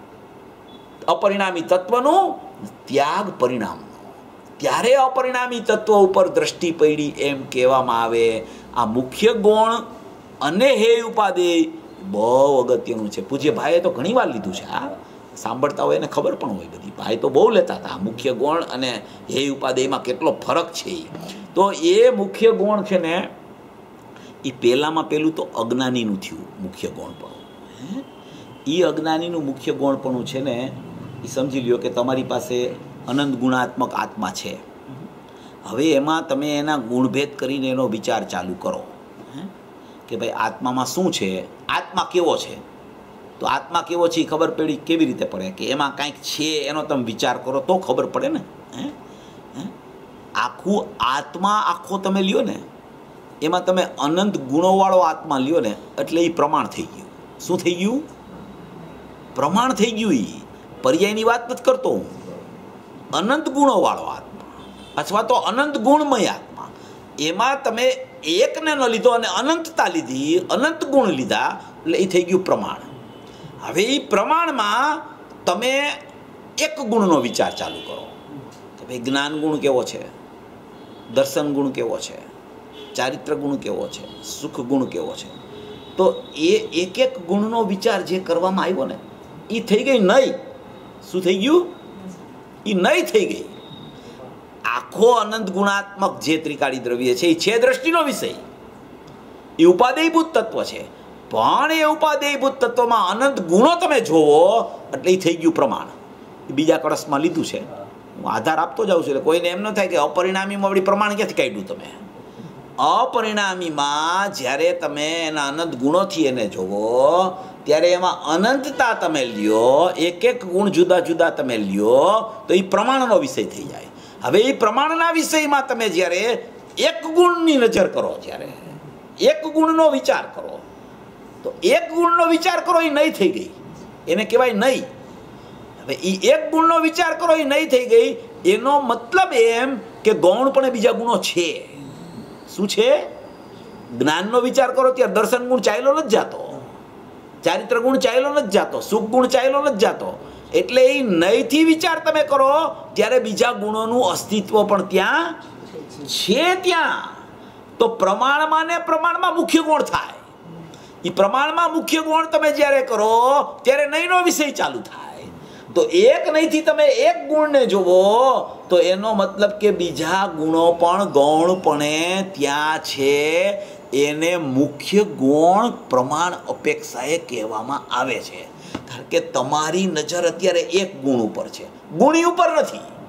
અપરિણામી તત્વનું, ત્યાગ પરિણામનો. ત્યારે અપરિણામી તત્વ ઉપર દ્રષ્ટિ પડી એમ કહેવામાં આવે. આ મુખ્ય ગુણ અને હે ઉપાદેય બહુ અગત્યનું છે. પૂજ્ય ભાઈએ તો ઘણી વાર લીધું છે. આ સાંભળતા હોય એને ખબર પણ હોય બધી. ભાઈ તો બહુ લેતા હતા મુખ્ય ગુણ અને હે ઉપાદેયમાં કેટલો ફરક છે. તો એ મુખ્ય ગુણ છે ને એ પહેલાંમાં પહેલું તો અજ્ઞાનીનું થયું મુખ્ય ગૌણપણું. એ અજ્ઞાનીનું મુખ્ય ગૌણપણું છે ને એ સમજી લ્યો કે તમારી પાસે અનંત ગુણાત્મક આત્મા છે. હવે એમાં તમે એના ગુણભેદ કરીને એનો વિચાર ચાલુ કરો કે ભાઈ આત્મામાં શું છે, આત્મા કેવો છે. તો આત્મા કેવો છે એ ખબર પડી કેવી રીતે પડે કે એમાં કાંઈક છે, એનો તમે વિચાર કરો તો ખબર પડે ને. હે આખું આત્મા આખો તમે લ્યો ને, એમાં તમે અનંત ગુણોવાળો આત્મા લ્યો ને એટલે એ પ્રમાણ થઈ ગયું. શું થઈ ગયું? પ્રમાણ થઈ ગયું. એ પર્યાયની વાત નથી કરતો હું. અનંત ગુણોવાળો આત્મા અથવા તો અનંત ગુણમય આત્મા, એમાં તમે એકને ન લીધો અને અનંતતા લીધી, અનંત ગુણ લીધા એટલે એ થઈ ગયું પ્રમાણ. હવે એ પ્રમાણમાં તમે એક ગુણનો વિચાર ચાલુ કરો કે ભાઈ જ્ઞાન ગુણ કેવો છે, દર્શન ગુણ કેવો છે, ચારિત્ર ગુણ કેવો છે, સુખ ગુણ કેવો છે. તો એ એક એક ગુણનો વિચાર જે કરવામાં આવ્યો ને એ થઈ ગઈ નહીં. શું થઈ ગયું? એ નહીં થઈ ગઈ. આખો અનંત ગુણાત્મક જે ત્રિકાળી દ્રવ્ય છે એ છે દ્રષ્ટિનો વિષય, એ ઉપાદેયભૂત તત્વ છે. પણ એ ઉપાદેયભૂત તત્વમાં અનંત ગુણો તમે જોવો એટલે એ થઈ ગયું પ્રમાણ. એ બીજા કળશમાં લીધું છે. હું આધાર આપતો જાઉં છું એટલે કોઈને એમ ન થાય કે અપરિણામીમાં વળી પ્રમાણ ક્યાંથી કાઢ્યું તમે. અપરિણામીમાં જ્યારે તમે એના અનંત ગુણોથી એને જોવો ત્યારે એમાં અનંતતા તમે લ્યો, એક એક ગુણ જુદા જુદા તમે લ્યો તો એ પ્રમાણનો વિષય થઈ જાય. હવે એ પ્રમાણના વિષયમાં તમે જ્યારે એક ગુણની નજર કરો, જ્યારે એક ગુણનો વિચાર કરો, તો એક ગુણનો વિચાર કરો એ નહીં થઈ ગઈ, એને કહેવાય નહીં. હવે એ એક ગુણનો વિચાર કરો એ નહીં થઈ ગઈ, એનો મતલબ એમ કે ગૌણપણે બીજા ગુણો છે. શું છે? જ્ઞાનનો વિચાર કરો ત્યારે દર્શન ગુણ ચાલ્યો નથી જતો, ચારિત્ર ગુણ ચાલ્યો નથી જતો, સુખ ગુણ ચાલ્યો નથી જતો. એટલે એ નહીંથી વિચાર તમે કરો ત્યારે બીજા ગુણોનું અસ્તિત્વ પણ ત્યાં છે. ત્યાં તો પ્રમાણમાં ને પ્રમાણમાં મુખ્ય ગુણ થાય. એ પ્રમાણમાં મુખ્ય ગુણ તમે જ્યારે કરો ત્યારે નહીંનો વિષય ચાલુ થાય. તો એક નહીંથી તમે એક ગુણને જોવો તો એનો મતલબ કે બીજા ગુણો પણ ગૌણપણે ત્યાં છે. એને મુખ્ય ગુણ પ્રમાણ અપેક્ષાએ કહેવામાં આવે છે. કારણ કે તમારી નજર અત્યારે એક ગુણ ઉપર છે, ગુણી ઉપર નથી.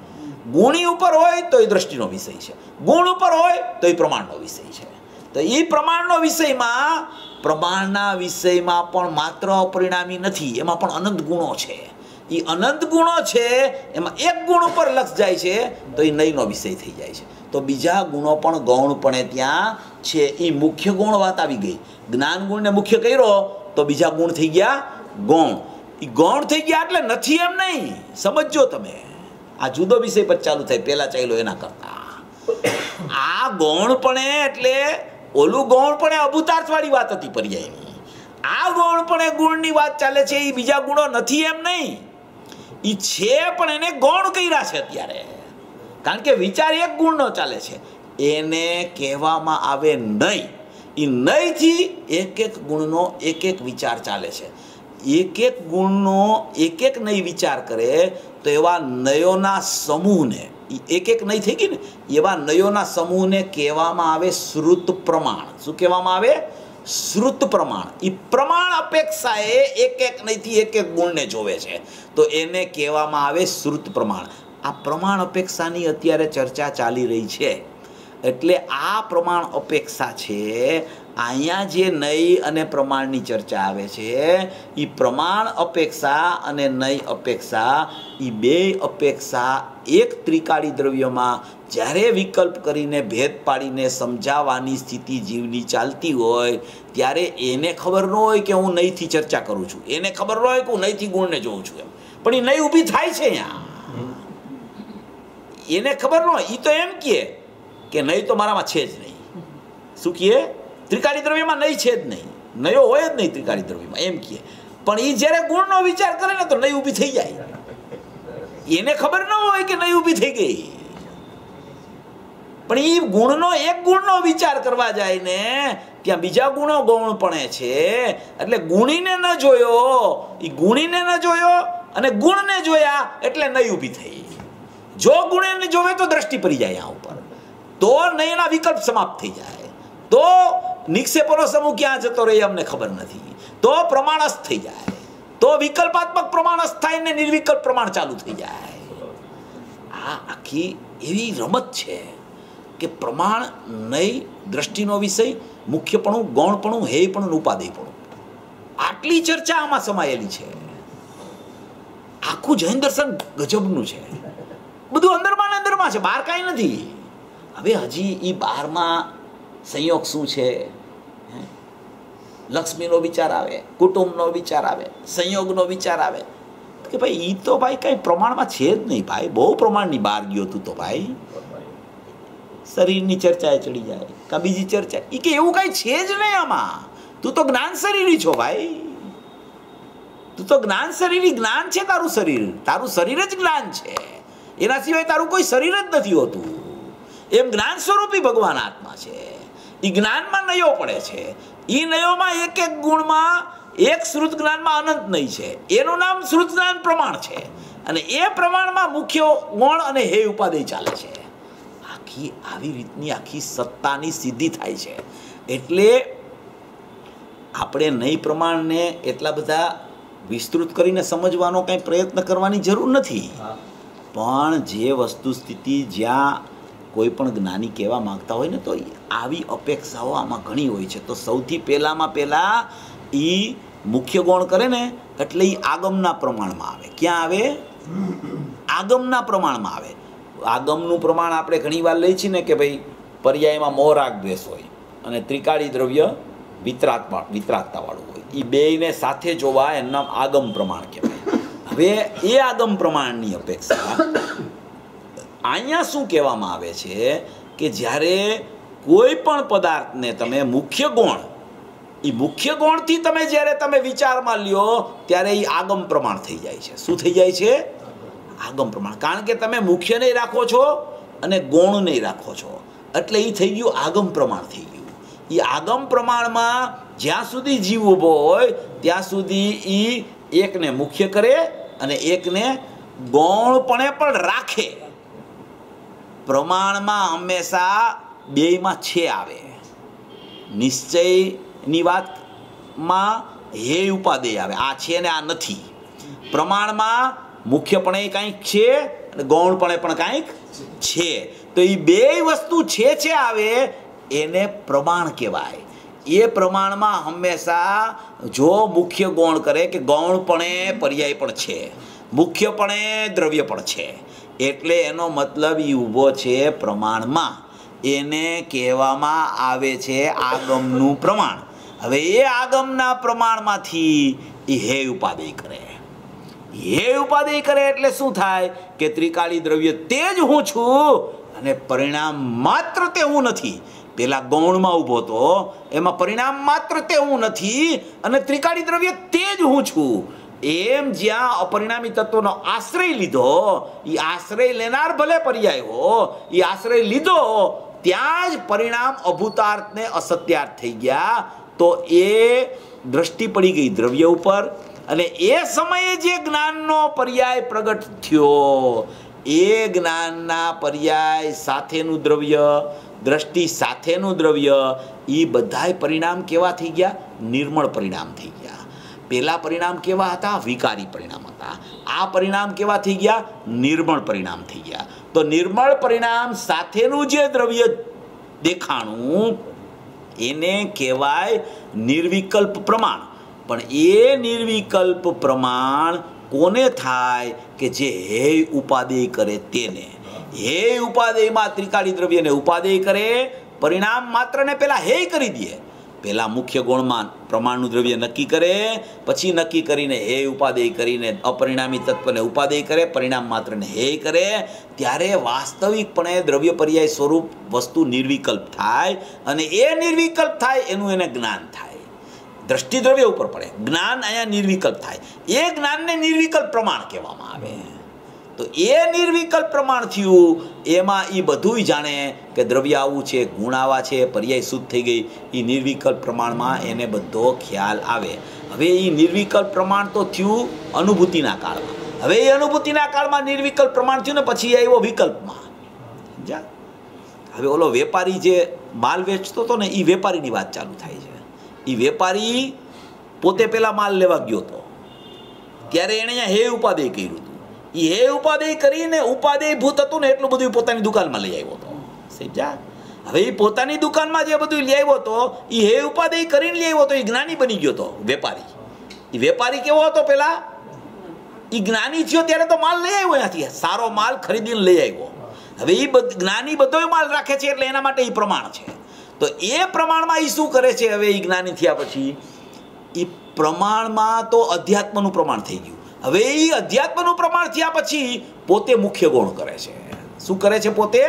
ગુણી ઉપર હોય તો એ દ્રષ્ટિનો વિષય છે, ગુણ ઉપર હોય તો એ પ્રમાણનો વિષય છે. તો એ પ્રમાણનો વિષયમાં પ્રમાણના વિષયમાં પણ માત્ર અપરિણામી નથી, એમાં પણ અનંત ગુણો છે. એ અનંત ગુણો છે એમાં એક ગુણ ઉપર લક્ષ જાય છે તો એ નયનો વિષય થઈ જાય છે. તો બીજા ગુણો પણ ગૌણપણે ત્યાં છે. એ મુખ્ય ગુણ વાત આવી ગઈ. જ્ઞાન ગુણને મુખ્ય કર્યો તો બીજા ગુણ થઈ ગયા ગૌણ. એ ગૌણ થઈ ગયા એટલે નથી એમ નહીં, સમજજો તમે. આ જુદો વિષય પર ચાલુ થાય, પહેલા ચાલ્યો એના કરતા. આ ગૌણપણે એટલે ઓલું ગૌણપણે અભૂતાર્થવાળી વાત હતી પર્યાયની. આ ગૌણપણે ગુણની વાત ચાલે છે. એ બીજા ગુણો નથી એમ નહીં, એ છે પણ એને ગૌણ કર્યા છે અત્યારે, કારણ કે વિચાર એક ગુણનો ચાલે છે. એને કહેવામાં આવે નહીં. એ નહીંથી એક એક ગુણનો એક એક વિચાર ચાલે છે. એક એક ગુણનો એક એક નહીં વિચાર કરે તો એવા નયોના સમૂહને, એક એક નહીં થઈ ગઈ ને, એવા નયોના સમૂહને કહેવામાં આવે શ્રુત પ્રમાણ. શું કહેવામાં આવે? શ્રુત પ્રમાણ. એ પ્રમાણ અપેક્ષાએ એક એક નહીંથી એક એક ગુણને જોવે છે તો એને કહેવામાં આવે શ્રુત પ્રમાણ. આ પ્રમાણ અપેક્ષાની અત્યારે ચર્ચા ચાલી રહી છે. એટલે આ પ્રમાણ અપેક્ષા છે. અહીંયા જે નય અને પ્રમાણની ચર્ચા આવે છે, એ પ્રમાણ અપેક્ષા અને નય અપેક્ષા, એ બે અપેક્ષા એક ત્રિકાળી દ્રવ્યમાં જ્યારે વિકલ્પ કરીને ભેદ પાડીને સમજાવવાની સ્થિતિ જીવની ચાલતી હોય ત્યારે એને ખબર ન હોય કે હું નયથી ચર્ચા કરું છું, એને ખબર ન હોય કે હું નયથી ગુણને જોઉં છું એમ. પણ એ નય ઊભી થાય છે અહીંયા, એને ખબર ન હોય. એ તો એમ કહે કે નય તો મારામાં છે જ નહીં. શું કહે? ત્રિકાળી દ્રવ્યમાં નહીં છે જ નહીં, નયો હોય જ નહીં ત્રિકાળી દ્રવ્યમાં એમ કહે. પણ એ જ્યારે ગુણનો વિચાર કરે ને તો નય ઊભી થઈ જાય. એને ખબર ન હોય કે નય ઊભી થઈ ગઈ, પણ એ ગુણનો એક ગુણનો વિચાર કરવા જાય ને ત્યાં બીજા ગુણો ગૌણપણે છે. એટલે ગુણીને ન જોયો, એ ગુણીને ન જોયો અને ગુણને જોયા એટલે નય ઊભી થઈ. જો ગુણને જોવે તો દ્રષ્ટિ પડી જાય આ ઉપર, તો નયના વિકલ્પ સમાપ્ત થઈ જાય. તો નિક્ષેપોનો સમૂહ ક્યાં જતો રહે અમને ખબર નથી. તો પ્રમાણસ્થ થઈ જાય, તો વિકલ્પાત્મક પ્રમાણસ્થ થાય ને નિર્વિકલ્પ પ્રમાણ ચાલુ થઈ જાય. આ આખી એવી રમત છે કે પ્રમાણ નય દ્રષ્ટિનો વિષય, મુખ્યપણું, ગૌણપણું, હેયપણું, ઉપાદેયપણું, આટલી ચર્ચા આમાં સમાયેલી છે. આખું જૈન દર્શન ગજબનું છે. બધું અંદરમાં ને અંદરમાં છે, બહાર કાંઈ નથી. હવે હજી એ બહારમાં સંયોગ શું છે? લક્ષ્મીનો વિચાર આવે, કુટુંબનો વિચાર આવે, સંયોગનો વિચાર આવે કે ભાઈ એ તો ભાઈ કંઈ પ્રમાણમાં છે જ નહીં ભાઈ. બહુ પ્રમાણની બહાર ગયો તું તો ભાઈ. શરીરની ચર્ચાએ ચડી જાય કા બીજી ચર્ચા, એ કે એવું કાંઈ છે જ નહીં આમાં. તું તો જ્ઞાન શરીરી છો ભાઈ, તું તો જ્ઞાન શરીરી. જ્ઞાન છે તારું શરીર, તારું શરીર જ જ્ઞાન છે, એના સિવાય તારું કોઈ શરીર જ નથી હોતું. એમ જ્ઞાન સ્વરૂપી ભગવાન આત્મા છે. એ જ્ઞાનમાં નયો પડે છે. એ નયોમાં એક એક ગુણમાં એક શ્રુત જ્ઞાનમાં અનંત નહીં છે, એનું નામ શ્રુત જ્ઞાન પ્રમાણ છે. અને એ પ્રમાણમાં મુખ્ય ગુણ અને હે ઉપાદેય ચાલે છે. આખી આવી રીતની આખી સત્તાની સિદ્ધિ થાય છે. એટલે આપણે નય પ્રમાણને એટલા બધા વિસ્તૃત કરીને સમજવાનો કંઈ પ્રયત્ન કરવાની જરૂર નથી. પણ જે વસ્તુ સ્થિતિ જ્યાં કોઈ પણ જ્ઞાની કહેવા માંગતા હોય ને તો આવી અપેક્ષાઓ આમાં ઘણી હોય છે. તો સૌથી પહેલામાં પહેલાં એ મુખ્ય ગૌણ કરે ને એટલે એ આગમના પ્રમાણમાં આવે. ક્યાં આવે? આગમના પ્રમાણમાં આવે. આગમનું પ્રમાણ આપણે ઘણી વાર લઈએ છીએ ને કે ભાઈ પર્યાયમાં મોહ રાગ દ્વેષ હોય અને ત્રિકાળી દ્રવ્ય વિતરાગમાં વિતરાગતાવાળું હોય. એ બેયને સાથે જોવા એનું નામ આગમ પ્રમાણ કહેવાય. હવે એ આગમ પ્રમાણની અપેક્ષા અહીંયા શું કહેવામાં આવે છે કે જ્યારે કોઈ પણ પદાર્થને તમે મુખ્ય ગૌણ, એ મુખ્ય ગૌણથી તમે જ્યારે તમે વિચારમાં લ્યો ત્યારે એ આગમ પ્રમાણ થઈ જાય છે. શું થઈ જાય છે? આગમ પ્રમાણ. કારણ કે તમે મુખ્ય નહીં રાખો છો અને ગૌણ નહીં રાખો છો, એટલે એ થઈ ગયું આગમ પ્રમાણ થઈ ગયું. એ આગમ પ્રમાણમાં જ્યાં સુધી જીવ ઊભો હોય ત્યાં સુધી એ એકને મુખ્ય કરે અને એકને ગૌણપણે પણ રાખે. પ્રમાણમાં હંમેશા બેયમાં છે આવે. નિશ્ચયની વાતમાં હે ઉપાદેય આવે, આ છે ને આ નથી. પ્રમાણમાં મુખ્યપણે કાંઈક છે અને ગૌણપણે પણ કાંઈક છે. તો એ બે વસ્તુ છે છે આવે એને પ્રમાણ કહેવાય. એ પ્રમાણમાં હંમેશા જો મુખ્ય ગૌણ કરે કે ગૌણપણે પર્યાય પણ છે, મુખ્યપણે દ્રવ્ય પણ છે, એટલે એનો મતલબ એ ઊભો છે પ્રમાણમાં. એને કહેવામાં આવે છે આગમનું પ્રમાણ. હવે એ આગમના પ્રમાણમાંથી એ હે ઉપાદેય કરે. હે ઉપાદેય કરે એટલે શું થાય કે ત્રિકાળી દ્રવ્ય તે જ હું છું અને પરિણામ માત્ર તે હું નથી. પેલા ગૌણમાં ઊભો તો એમાં પરિણામ માત્ર તે હું નથી અને ત્રિકાળી દ્રવ્ય તે જ હું છું. એમ જ્યાં અપરિણામી તત્વનો આશ્રય લીધો, એ આશ્રય લેનાર ભલે પર્યાય હો, એ આશ્રય લીધો ત્યાં જ પરિણામ અભૂતાર્થ ને અસત્યાર્થ થઈ ગયા. તો એ દ્રષ્ટિ પડી ગઈ દ્રવ્ય ઉપર અને એ સમયે જે જ્ઞાનનો પર્યાય પ્રગટ થયો એ જ્ઞાનના પર્યાય સાથેનું દ્રવ્ય, દ્રષ્ટિ સાથેનું દ્રવ્ય, એ બધાય પરિણામ કેવા થઈ ગયા? નિર્મળ પરિણામ થઈ ગયા. પહેલા પરિણામ કેવા હતા? વિકારી પરિણામ હતા. આ પરિણામ કેવા થઈ ગયા? નિર્મળ પરિણામ થઈ ગયા. તો નિર્મળ પરિણામ સાથેનું જે દ્રવ્ય દેખાણું એને કહેવાય નિર્વિકલ્પ પ્રમાણ. પણ એ નિર્વિકલ્પ પ્રમાણ કોને થાય કે જે હે ઉપાદેય કરે તેને. હે ઉપાદેયમાં ત્રિકાળી દ્રવ્યને ઉપાદેય કરે, પરિણામ માત્રને પહેલા હે કરી દે. પહેલા મુખ્ય ગુણમાં પ્રમાણનું દ્રવ્ય નક્કી કરે, પછી નક્કી કરીને હે ઉપાદેય કરીને અપરિણામી તત્વને ઉપાદેય કરે, પરિણામ માત્રને હે કરે. ત્યારે વાસ્તવિકપણે દ્રવ્ય પર્યાય સ્વરૂપ વસ્તુ નિર્વિકલ્પ થાય અને એ નિર્વિકલ્પ થાય એનું એને જ્ઞાન થાય. દ્રષ્ટિ દ્રવ્ય ઉપર પડે, જ્ઞાન અહીંયા નિર્વિકલ્પ થાય. એ જ્ઞાનને નિર્વિકલ્પ પ્રમાણ કહેવામાં આવે. તો એ નિર્વિકલ્પ પ્રમાણ થયું એમાં એ બધું જાણે કે દ્રવ્ય આવું છે, ગુણ આવા છે, પર્યાય શુદ્ધ થઈ ગઈ. એ નિર્વિકલ્પ પ્રમાણમાં એને બધો ખ્યાલ આવે. હવે એ નિર્વિકલ્પ પ્રમાણ તો થયું અનુભૂતિના કાળમાં. હવે એ અનુભૂતિના કાળમાં નિર્વિકલ્પ પ્રમાણ થયું ને પછી આવ્યો વિકલ્પમાં. જા હવે ઓલો વેપારી જે માલ વેચતો હતો ને એ વેપારીની વાત ચાલુ થાય છે. એ વેપારી પોતે પેલા માલ લેવા ગયો હતો ત્યારે એણે અહીંયા હે ઉપાદેય કર્યું હતું. એ હે ઉપાદેય કરીને ઉપાદેય ભૂત હતું ને એટલું બધું પોતાની દુકાનમાં લઈ આવ્યો હતો. સમજા? હવે એ પોતાની દુકાનમાં જે બધું લઈ આવ્યો હતો એ હે ઉપાદેય કરીને લઈ આવ્યો હતો. એ જ્ઞાની બની ગયો હતો વેપારી. એ વેપારી કેવો હતો પેલા? એ જ્ઞાની થયો ત્યારે તો માલ લઈ આવ્યો ત્યાંથી, સારો માલ ખરીદીને લઈ આવ્યો. હવે એ જ્ઞાની બધો માલ રાખે છે એટલે એના માટે એ પ્રમાણ છે. તો એ પ્રમાણમાં એ શું કરે છે? હવે એ જ્ઞાની થયા પછી એ પ્રમાણમાં તો અધ્યાત્મનું પ્રમાણ થઈ ગયું. હવે એ અધ્યાત્મનું પ્રમાણ થયા પછી પોતે મુખ્ય ગૌણ કરે છે. શું કરે છે? પોતે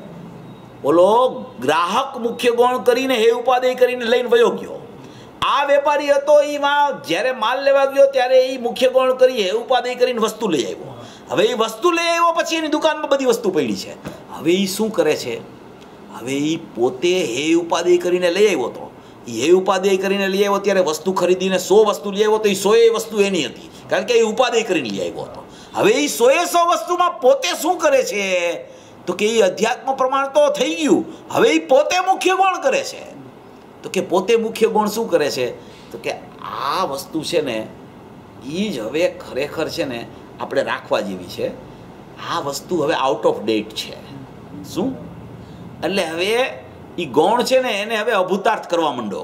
બોલો ગ્રાહક મુખ્ય ગૌણ કરીને હે ઉપાદેય કરીને લઈને વયો ગયો. આ વેપારી હતો એમાં જ્યારે માલ લેવા ગયો ત્યારે એ મુખ્ય ગૌણ કરી હે ઉપાદેય કરીને વસ્તુ લઈ આવ્યો. હવે એ વસ્તુ લઈ આવ્યો પછી એની દુકાનમાં બધી વસ્તુ પડી છે. હવે એ શું કરે છે? હવે એ પોતે હે ઉપાદેય કરીને લઈ આવ્યો હતો. એ ઉપાદેય કરીને લઈ આવ્યો ત્યારે વસ્તુ ખરીદીને સો વસ્તુ લઈ આવ્યો તો એ સો એ વસ્તુ એની હતી, કારણ કે એ ઉપાદેય કરીને લઈ આવ્યો હતો. હવે એ સો એ સો વસ્તુમાં પોતે શું કરે છે તો કે એ અધ્યાત્મ પ્રમાણ તો થઈ ગયું. હવે એ પોતે મુખ્ય ગુણ કરે છે. તો કે પોતે મુખ્ય ગુણ શું કરે છે તો કે આ વસ્તુ છે ને એ જ હવે ખરેખર છે ને આપણે રાખવા જેવી છે. આ વસ્તુ હવે આઉટ ઓફ ડેટ છે. શું? એટલે હવે એ ગૌણ છે ને એને હવે અભૂતાર્થ કરવા માંડો.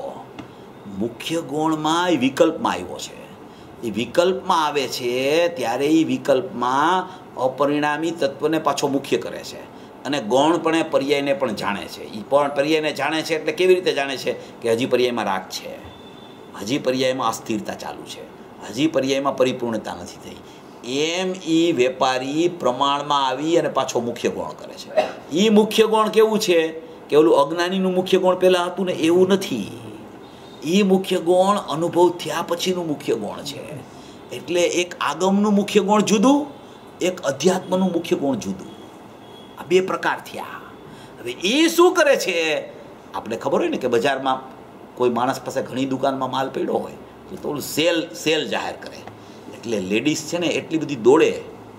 મુખ્ય ગૌણમાં એ વિકલ્પમાં આવ્યો છે. એ વિકલ્પમાં આવે છે ત્યારે એ વિકલ્પમાં અપરિણામી તત્વને પાછો મુખ્ય કરે છે અને ગૌણપણે પર્યાયને પણ જાણે છે. એ પણ પર્યાયને જાણે છે એટલે કેવી રીતે જાણે છે કે હજી પર્યાયમાં રાગ છે, હજી પર્યાયમાં અસ્થિરતા ચાલુ છે, હજી પર્યાયમાં પરિપૂર્ણતા નથી થઈ. એમ એ વેપારી પ્રમાણમાં આવી અને પાછો મુખ્ય ગૌણ કરે છે. એ મુખ્ય ગૌણ કેવું છે કે ઓલું અજ્ઞાનીનું મુખ્ય ગૌણ પહેલાં હતું ને એવું નથી. એ મુખ્ય ગૌણ અનુભવ થયા પછીનું મુખ્ય ગૌણ છે. એટલે એક આગમનું મુખ્ય ગૌણ જુદું, એક અધ્યાત્મનું મુખ્ય ગૌણ જુદું. આ બે પ્રકાર થયા. હવે એ શું કરે છે? આપણે ખબર હોય ને કે બજારમાં કોઈ માણસ પાસે ઘણી દુકાનમાં માલ પડ્યો હોય તો ઓલું સેલ સેલ જાહેર કરે. એટલે લેડીઝ છે ને એટલી બધી દોડે,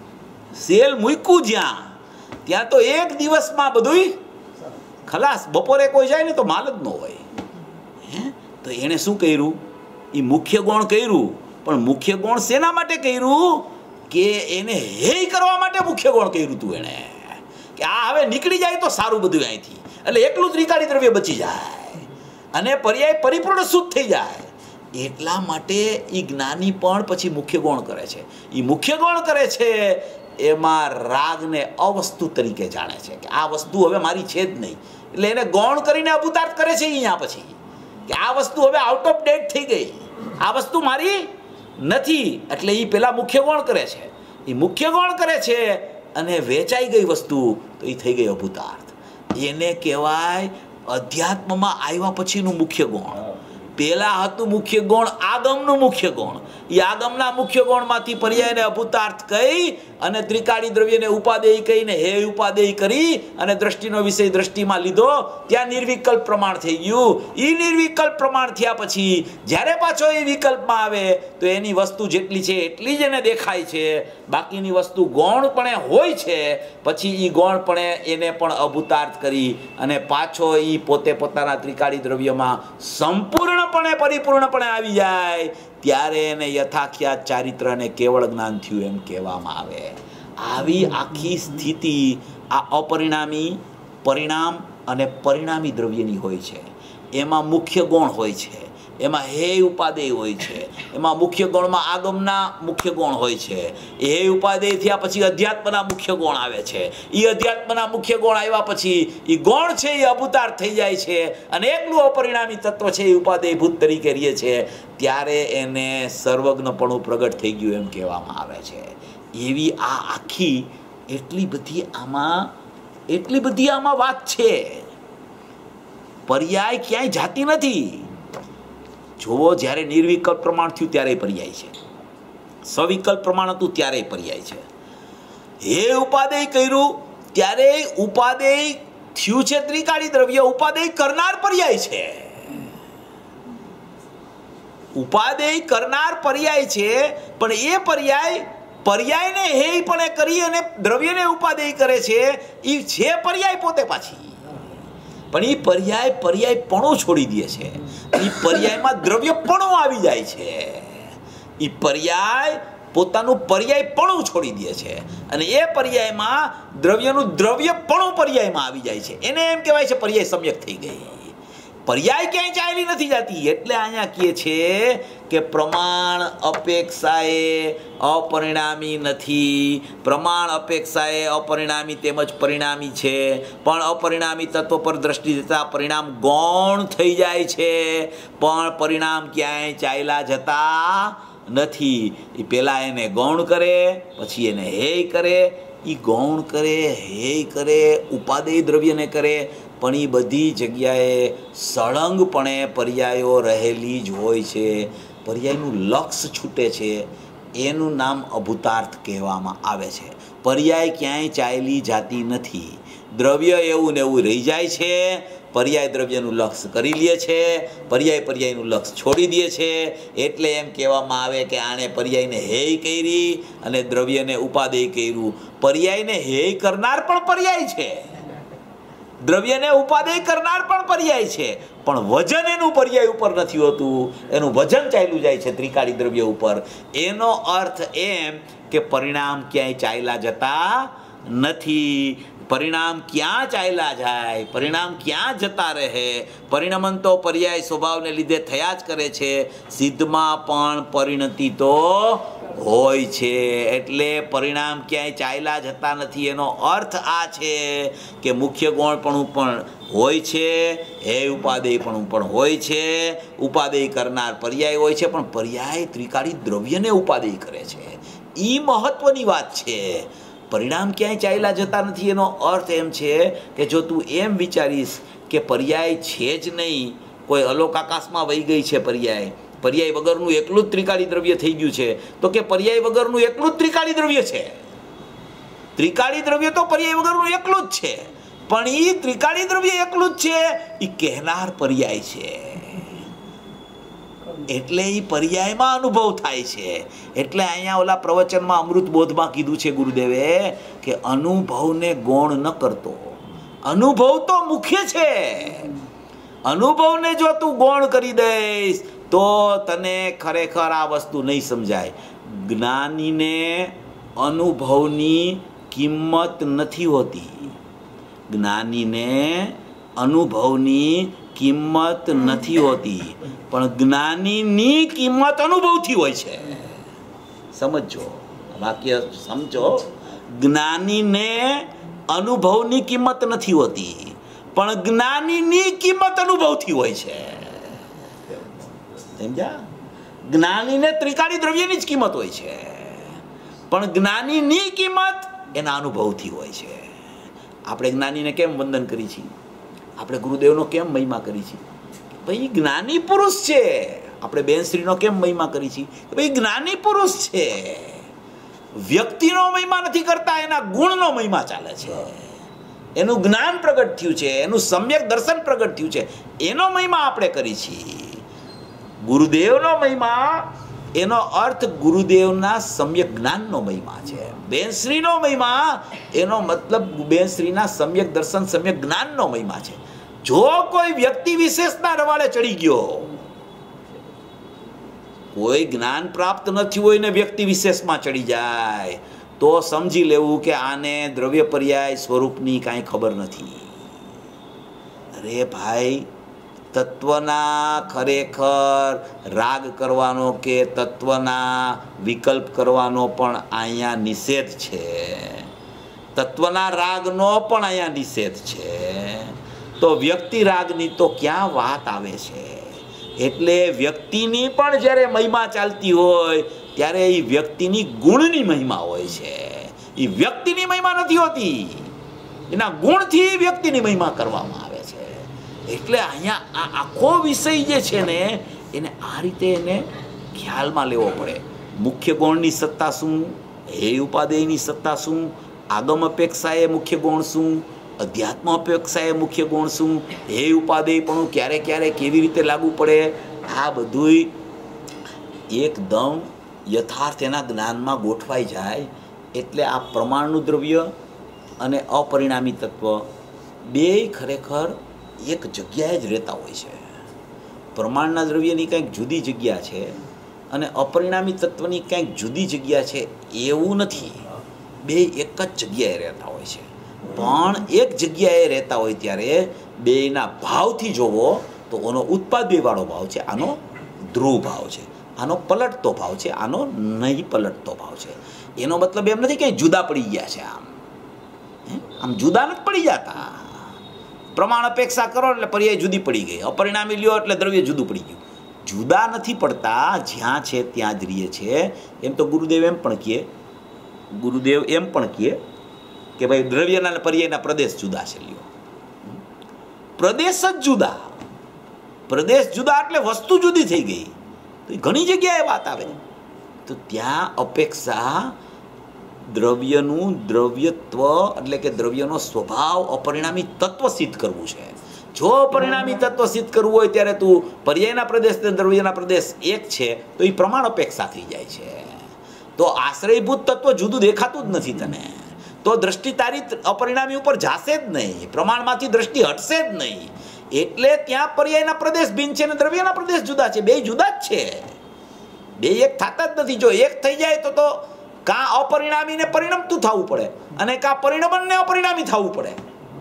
સેલ મૂક્યું જ્યાં ત્યાં તો એક દિવસમાં બધું ખલાસ. બપોરે કોઈ જાય ને તો માલ જ ન હોય. હે તો એણે શું કર્યું? એ મુખ્ય ગૌણ કર્યું. પણ મુખ્ય ગૌણ શેના માટે કર્યું કે એને હેય કરવા માટે મુખ્ય ગૌણ કર્યું હતું એણે, કે આ હવે નીકળી જાય તો સારું બધું અહીંથી, એટલે એકલું ત્રિકાળી દ્રવ્ય બચી જાય અને પર્યાય પરિપૂર્ણ શુદ્ધ થઈ જાય. એટલા માટે એ જ્ઞાની પણ પછી મુખ્ય ગૌણ કરે છે. એ મુખ્ય ગૌણ કરે છે એમાં રાગને અવસ્તુ તરીકે જાણે છે કે આ વસ્તુ હવે મારી છે જ નહીં, એટલે એને ગૌણ કરીને અભૂતાર્થ કરે છે અહીંયા પછી કે આ વસ્તુ હવે આઉટ ઓફ ડેટ થઈ ગઈ, આ વસ્તુ મારી નથી. એટલે એ પેલા મુખ્ય ગૌણ કરે છે, એ મુખ્ય ગૌણ કરે છે અને વેચાઈ ગઈ વસ્તુ તો એ થઈ ગઈ અભૂતાર્થ. એને કહેવાય અધ્યાત્મમાં આવ્યા પછીનું મુખ્ય ગૌણ. પેલા હતું મુખ્ય ગૌણ આગમનું મુખ્ય ગૌણ, એ આગમના મુખ્ય ગૌણમાંથી પર્યાયને અભૂતાર્થ કહી અને ત્રિકાળી દ્રવ્યને ઉપાદેય કહીને હે ઉપાદેય કરી અને દ્રષ્ટિનો વિષય દ્રષ્ટિમાં લીધો, ત્યાં નિર્વિકલ્પ પ્રમાણ થઈ ગયું. એ નિર્વિકલ્પ પ્રમાણ થયા પછી જ્યારે પાછો એ વિકલ્પમાં આવે તો એની વસ્તુ જેટલી છે એટલી જ એને દેખાય છે, બાકીની વસ્તુ ગૌણપણે હોય છે. પછી એ ગૌણપણે એને પણ અભૂતાર્થ કરી અને પાછો એ પોતે પોતાના ત્રિકાળી દ્રવ્યમાં સંપૂર્ણપણે પરિપૂર્ણપણે આવી જાય ત્યારે એને યથાખ્યાત ચારિત્ર અને કેવળ જ્ઞાન થયું એમ કહેવામાં આવે. આવી આખી સ્થિતિ આ અપરિણામી, પરિણામ અને પરિણામી દ્રવ્યની હોય છે. એમાં મુખ્ય ગૌણ હોય છે, એમાં હે ઉપાદેય હોય છે, એમાં મુખ્ય ગૌણમાં આગમના મુખ્ય ગૌણ હોય છે. એ ઉપાદેય થયા પછી અધ્યાત્મના મુખ્ય ગૌણ આવે છે. એ અધ્યાત્મના મુખ્ય ગૌણ આવ્યા પછી એ ગૌણ છે એ અભૂતાર્થ થઈ જાય છે અને એકલું અપરિણામી તત્વ છે એ ઉપાદેયભૂત તરીકે રહે છે. ત્યારે એને સર્વજ્ઞપણું પ્રગટ થઈ ગયું એમ કહેવામાં આવે છે. એવી આ આખી એટલી બધી આમાં એટલી બધી આમાં વાત છે. પર્યાય ક્યાંય જાતી નથી. જોવો, જ્યારે નિર્વિકલ્પ પ્રમાણ થયું ત્યારે પર્યાય છે, સવિકલ્પ પ્રમાણ હતું ત્યારે પર્યાય છે. હે ઉપાદેય કર્યું ત્યારે ઉપાદેય થયું છે ત્રિકાળી દ્રવ્ય, ઉપાદેય કરનાર પર્યાય છે. ઉપાદેય કરનાર પર્યાય છે, પણ એ પર્યાય પર્યાયને હે પણ કરી અને દ્રવ્યને ઉપાદેય કરે છે. એ છે પર્યાય પોતે પાછી, પણ એ પર્યાય પર્યાયપણું છોડી દે છે. એ પર્યાયમાં દ્રવ્યપણું આવી જાય છે. એ પર્યાય પોતાનું પર્યાયપણું છોડી દે છે અને એ પર્યાયમાં દ્રવ્યનું દ્રવ્યપણું પર્યાયમાં આવી જાય છે. એને એમ કહેવાય છે પર્યાય સમ્યક થઈ ગઈ. પર્યાય ક્યાંય ચાલી નથી જતી. એટલે અહીંયા કહે છે કે પ્રમાણ અપેક્ષાએ અપરિણામી નથી. પ્રમાણ અપેક્ષાએ અપરિણામી તેમજ પરિણામી છે, પણ અપરિણામી તત્વ પર દ્રષ્ટિ દેતા પરિણામ ગૌણ થઈ જાય છે, પણ પરિણામ ક્યાંય ચાલ્યા જતા નથી. એ પહેલાં એને ગૌણ કરે, પછી એને હેય કરે. એ ગૌણ કરે, હેય કરે, ઉપાદેય દ્રવ્યને કરે, પણ એ બધી જગ્યાએ સળંગપણે પર્યાયો રહેલી જ હોય છે. પર્યાયનું લક્ષ છૂટે છે, એનું નામ અભૂતાર્થ કહેવામાં આવે છે. પર્યાય ક્યાંય ચાલી જાતી નથી. દ્રવ્ય એવું ને એવું રહી જાય છે. પર્યાય દ્રવ્યનું લક્ષ કરી લે છે, પર્યાય પર્યાયનું લક્ષ છોડી દે છે. એટલે એમ કહેવામાં આવે કે આણે પર્યાયને હેય કરી અને દ્રવ્યને ઉપાદેય કર્યું. પર્યાયને હેય કરનાર પણ પર્યાય છે, દ્રવ્યને ઉપાદેય કરનાર પણ પર્યાય છે, પણ વજન એનું પર્યાય ઉપર નથી હોતું. એનું વજન ચાલ્યું જાય છે ત્રિકાળી દ્રવ્ય ઉપર. એનો અર્થ એમ કે પરિણામ ક્યાંય ચાલ્યા જતા નથી. પરિણામ ક્યાં ચાલ્યા જાય, પરિણામ ક્યાં જતા રહે? પરિણમન તો પર્યાય સ્વભાવને લીધે થયા જ કરે છે. સિદ્ધમાં પણ પરિણતિ તો હોય છે. એટલે પરિણામ ક્યાંય ચાલ્યા જતા નથી. એનો અર્થ આ છે કે મુખ્ય ગૌણપણું પણ હોય છે, હે ઉપાદેયપણું પણ હોય છે. ઉપાદેય કરનાર પર્યાય હોય છે, પણ પર્યાય ત્રિકાળી દ્રવ્યને ઉપાદેય કરે છે. એ મહત્વની વાત છે. પરિણામ ક્યાંય ચાલ્યા જતા નથી એનો અર્થ એમ છે કે જો તું એમ વિચારીશ કે પર્યાય છે જ નહીં, કોઈ અલોક આકાશમાં વહી ગઈ છે પર્યાય, પર્યાય વગરનું એકલું જ ત્રિકાળી દ્રવ્ય થઈ ગયું છે, તો કે પર્યાય વગરનું એકલું જ ત્રિકાળી દ્રવ્ય છે. ત્રિકાળી દ્રવ્ય તો પર્યાય વગરનું એકલું જ છે, પણ એ ત્રિકાળી દ્રવ્ય એકલું જ છે એ કહેનાર પર્યાય છે. એટલે એ પર્યાયમાં અનુભવ થાય છે. એટલે અહીંયા ઓલા પ્રવચનમાં અમૃત બોધમાં કીધું છે ગુરુદેવે કે અનુભવને ગૌણ ન કરતો. અનુભવ તો મુખ્ય છે. અનુભવને જો તું ગૌણ કરી દઈશ તો તને ખરેખર આ વસ્તુ નહીં સમજાય. જ્ઞાનીને અનુભવની કિંમત નથી હોતી. જ્ઞાનીને અનુભવની કિંમત નથી હોતી, પણ જ્ઞાનીની કિંમત અનુભવથી હોય છે. સમજો, વાક્ય સમજો. જ્ઞાનીને અનુભવની કિંમત નથી હોતી, પણ જ્ઞાનીની કિંમત અનુભવથી હોય છે. સમજ્યા? જ્ઞાનીને ત્રિકાળી દ્રવ્યની જ કિંમત હોય છે, પણ જ્ઞાનીની કિંમત એના અનુભવથી હોય છે. આપણે જ્ઞાનીને કેમ વંદન કરી છીએ? આપણે ગુરુદેવનો કેમ મહિમા કરી છીએ? ભાઈ જ્ઞાની પુરુષ છે. આપણે બેનશ્રીનો કેમ મહિમા કરી છીએ? ભાઈ જ્ઞાની પુરુષ છે. વ્યક્તિનો મહિમા નથી કરતા, એના ગુણનો મહિમા ચાલે છે. એનું જ્ઞાન પ્રગટ થયું છે, એનું સમ્યક દર્શન પ્રગટ થયું છે, એનો મહિમા આપણે કરી છીએ. ગુરુદેવનો મહિમા, એનો અર્થ ગુરુદેવના સમ્યક જ્ઞાનનો મહિમા છે. બેનશ્રીનો મહિમા, એનો મતલબ બેનશ્રીના સમ્યક દર્શન સમ્યક જ્ઞાનનો મહિમા છે. જો કોઈ વ્યક્તિ વિશેષના રવાડે ચડી ગયો, કોઈ જ્ઞાન પ્રાપ્ત નથી હોય ને વ્યક્તિ વિશેષમાં ચડી જાય, તો સમજી લેવું કે આને દ્રવ્ય પર્યાય સ્વરૂપની કાંઈ ખબર નથી. અરે ભાઈ, તત્વના ખરેખર રાગ કરવાનો કે તત્વના વિકલ્પ કરવાનો પણ અહીંયા નિષેધ છે. તત્વના રાગનો પણ અહીંયા નિષેધ છે. તો વ્યક્તિ રાગની તો ક્યાં વાત આવે છે? એટલે વ્યક્તિની પણ જ્યારે મહિમા ચાલતી હોય ત્યારે એ વ્યક્તિની ગુણની મહિમા હોય છે. એ વ્યક્તિની મહિમા નથી હોતી, એના ગુણથી વ્યક્તિની મહિમા કરવામાં આવે છે. એટલે અહીંયા આ આખો વિષય જે છે ને, એને આ રીતે એને ખ્યાલમાં લેવો પડે. મુખ્ય ગુણની સત્તા શું, હે ઉપાદેયની સત્તા શું, આગમ અપેક્ષાએ મુખ્ય ગુણ શું, અધ્યાત્મ અપેક્ષાએ મુખ્ય ગુણ શું, હે ઉપાદેયપણું ક્યારે ક્યારે કેવી રીતે લાગુ પડે, આ બધુંય એકદમ યથાર્થ એના જ્ઞાનમાં ગોઠવાઈ જાય. એટલે આ પ્રમાણનું દ્રવ્ય અને અપરિણામી તત્વ બેય ખરેખર એક જગ્યાએ જ રહેતા હોય છે. પ્રમાણના દ્રવ્યની કંઈક જુદી જગ્યા છે અને અપરિણામી તત્વની કંઈક જુદી જગ્યા છે, એવું નથી. બે એક જ જગ્યાએ રહેતા હોય છે. પણ એક જગ્યાએ રહેતા હોય ત્યારે બેયના ભાવથી જોવો તો આનો ઉત્પાદયવાળો ભાવ છે, આનો ધ્રુવ ભાવ છે, આનો પલટતો ભાવ છે, આનો નહીં પલટતો ભાવ છે. એનો મતલબ એમ નથી કે જુદા પડી ગયા છે. આમ આમ જુદા નથી પડી જતા. પ્રમાણ અપેક્ષા કરો એટલે પર્યાય જુદી પડી ગઈ, અપરિણામી લ્યો એટલે દ્રવ્ય જુદું પડી ગયું. જુદા નથી પડતા, જ્યાં છે ત્યાં જ રહીએ છે. એમ તો ગુરુદેવ એમ પણ કહે ગુરુદેવ એમ પણ કહે કે ભાઈ દ્રવ્યના પર્યાયના પ્રદેશ જુદા છે. લ્યો, પ્રદેશ જ જુદા, પ્રદેશ જુદા એટલે વસ્તુ જુદી થઈ ગઈ. તો ઘણી જગ્યાએ વાત આવે. તો ત્યાં અપેક્ષા દ્રવ્યનું દ્રવ્યત્વ એટલે કે દ્રવ્યનો સ્વભાવ અપરિણામી તત્વ સિદ્ધ કરવું છે. જો અપરિણામી તત્વ સિદ્ધ કરવું હોય ત્યારે તું પર્યાયના પ્રદેશ અને દ્રવ્યના પ્રદેશ એક છે તો એ પ્રમાણ અપેક્ષા થઈ જાય છે. તો આશ્રયભૂત તત્વ જુદું દેખાતું જ નથી તને, તો દ્રષ્ટિ તારી અપરિણામી ઉપર જાશે જ નહીં, પ્રમાણમાંથી દ્રષ્ટિ હટશે જ નહીં. એટલે ત્યાં પર્યાયના પ્રદેશ ભિન્ન છે અને દ્રવ્યના પ્રદેશ જુદા છે. બે જુદા જ છે, બે એક થતા જ નથી. જો એક થઈ જાય તો તો કાં અપરિણામીને પરિણમતું થવું પડે અને કાં પરિણમનને અપરિણામી થવું પડે.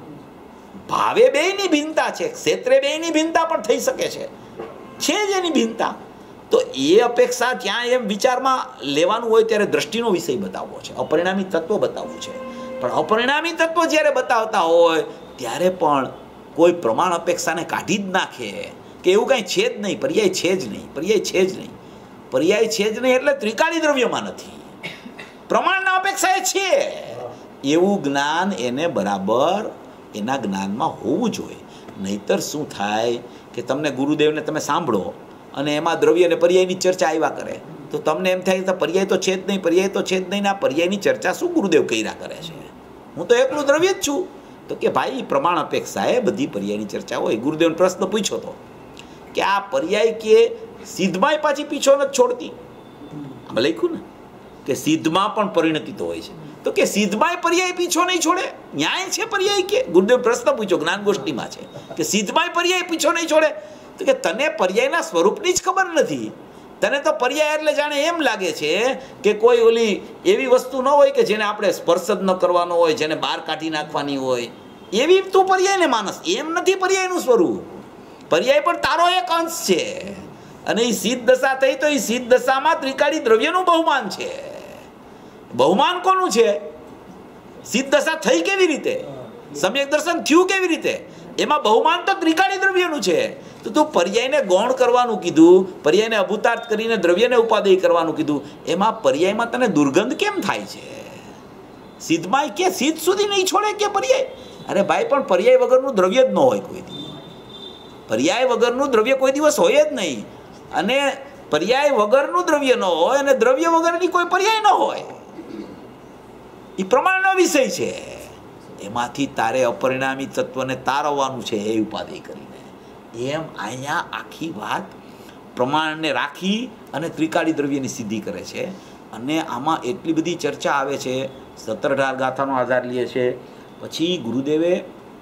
ભાવે બેયની ભિન્નતા છે, ક્ષેત્રે બેયની ભિન્નતા પણ થઈ શકે છે, છે જ એની ભિન્નતા. તો એ અપેક્ષા ત્યાં એમ વિચારમાં લેવાનું હોય ત્યારે દ્રષ્ટિનો વિષય બતાવવો છે, અપરિણામી તત્વ બતાવવું છે. પણ અપરિણામી તત્વ જ્યારે બતાવતા હોય ત્યારે પણ કોઈ પ્રમાણ અપેક્ષાને કાઢી જ નાખે કે એવું કાંઈ છે જ નહીં, પર્યાય છે જ નહીં, પર્યાય છે જ નહીં, પર્યાય છે જ નહીં એટલે ત્રિકાળી દ્રવ્યમાં નથી, પ્રમાણના અપેક્ષાએ છે, એવું જ્ઞાન એને બરાબર એના જ્ઞાનમાં હોવું જોઈએ. નહીતર શું થાય કે તમને ગુરુદેવને તમે સાંભળો અને એમાં દ્રવ્ય અને પર્યાયની ચર્ચા આવ્યા કરે તો તમને એમ થાય કે પર્યાય તો છે જ નહીં, પર્યાય તો છે જ નહીં, આ પર્યાયની ચર્ચા શું ગુરુદેવ કર્યા કરે છે, હું તો એકલું દ્રવ્ય જ છું. તો કે ભાઈ પ્રમાણ અપેક્ષાએ બધી પર્યાયની ચર્ચા હોય. ગુરુદેવને પ્રશ્ન પૂછ્યો હતો કે આ પર્યાય કે સિદ્ધમાં પાછી પીછો નથી છોડતી. આમાં લખ્યું ને કે સિદ્ધમાં પણ પરિણતિ તો હોય છે, તો કે સિદ્ધમાં પર્યાય પીછો નહીં છોડે, ન્યાય છે પર્યાય કે? ગુરુદેવ પ્રશ્ન પૂછ્યો, જ્ઞાન ગોષ્ઠીમાં છે કે સિદ્ધમાં પર્યાય પીછો નહીં છોડે. તો કે તને પર્યાયના સ્વરૂપની જ ખબર નથી, તને તો પર્યાય એટલે જાણે એમ લાગે છે કે કોઈ ઓલી એવી વસ્તુ ન હોય કે જેને આપણે સ્પર્શ જ ન કરવાનો હોય, જેને બહાર કાઢી નાખવાની હોય, એવી તું પર્યાયને માનસ. એમ નથી પર્યાયનું સ્વરૂપ. પર્યાય પણ તારો એક અંશ છે. અને એ સિદ્ધ દશા થઈ તો એ સિદ્ધ દશામાં ત્રિકાળી દ્રવ્યનું બહુમાન છે. બહુમાન કોનું છે? સિદ્ધ દશા થઈ કેવી રીતે? સમ્યક દર્શન થયું કેવી રીતે? એમાં બહુમાન તો ત્રિકાળી દ્રવ્યનું છે. તો તું પર્યાયને ગૌણ કરવાનું કીધું, પર્યાયને અભૂતાર્થ કરીને દ્રવ્યને ઉપાદેય કરવાનું કીધું, એમાં પર્યાયમાં તને દુર્ગંધ કેમ થાય છે? સિદ્ધમાં કે સિદ્ધ સુધી નહીં છોડે કે પર્યાય? અરે ભાઈ, પણ પર્યાય વગરનું દ્રવ્ય જ ન હોય કોઈ દિવસ. પર્યાય વગરનું દ્રવ્ય કોઈ દિવસ હોય જ નહીં. અને પર્યાય વગરનું દ્રવ્ય ન હોય અને દ્રવ્ય વગરની કોઈ પર્યાય ન હોય. એ પ્રમાણનો વિષય છે. એમાંથી તારે અપરિણામી તત્વને તારવવાનું છે એ ઉપાદેય કરીને. એમ અહીંયા આખી વાત પ્રમાણને રાખી અને ત્રિકાળી દ્રવ્યની સિદ્ધિ કરે છે. અને આમાં એટલી બધી ચર્ચા આવે છે. સત્તર અઢાર ગાથાનો આધાર લે છે. પછી ગુરુદેવે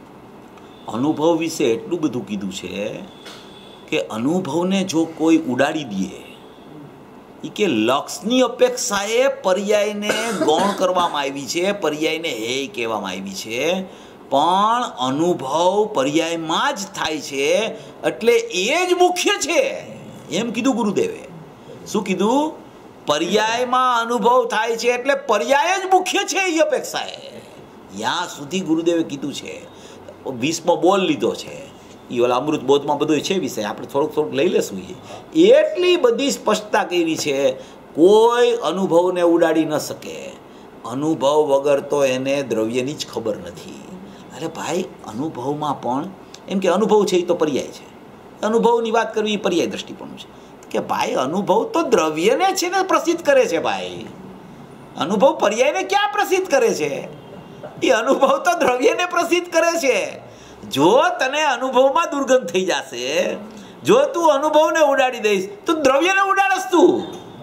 અનુભવ વિશે એટલું બધું કીધું છે કે અનુભવને જો કોઈ ઉડાડી દે, એ કે લક્ષની અપેક્ષાએ પર્યાયને ગૌણ કરવામાં આવી છે, પર્યાયને હે કહેવામાં આવી છે, પણ અનુભવ પર્યાયમાં જ થાય છે, એટલે એ જ મુખ્ય છે એમ કીધું ગુરુદેવે. શું કીધું? પર્યાયમાં અનુભવ થાય છે એટલે પર્યાય જ મુખ્ય છે એ અપેક્ષાએ. ત્યાં સુધી ગુરુદેવે કીધું છે. વીસમો બોલ લીધો છે. એ ઓલા અમૃત બોધમાં બધું છે વિષય, આપણે થોડુંક થોડુંક લઈ લેશું. એ એટલી બધી સ્પષ્ટતા કરી છે, કોઈ અનુભવને ઉડાડી ન શકે. અનુભવ વગર તો એને દ્રવ્યની જ ખબર નથી. અરે ભાઈ, અનુભવમાં પણ એમ કે અનુભવ છે એ તો પર્યાય છે. અનુભવની વાત કરવી એ પર્યાય દ્રષ્ટિપણું છે. કે ભાઈ, અનુભવ તો દ્રવ્યને છે ને પ્રસિદ્ધ કરે છે. ભાઈ, અનુભવ પર્યાયને ક્યાં પ્રસિદ્ધ કરે છે? એ અનુભવ તો દ્રવ્યને પ્રસિદ્ધ કરે છે. જો તને અનુભવમાં દુર્ગંધ થઈ જશે, જો તું અનુભવને ઉડાડી દઈશ તો દ્રવ્યને ઉડાડસ. તું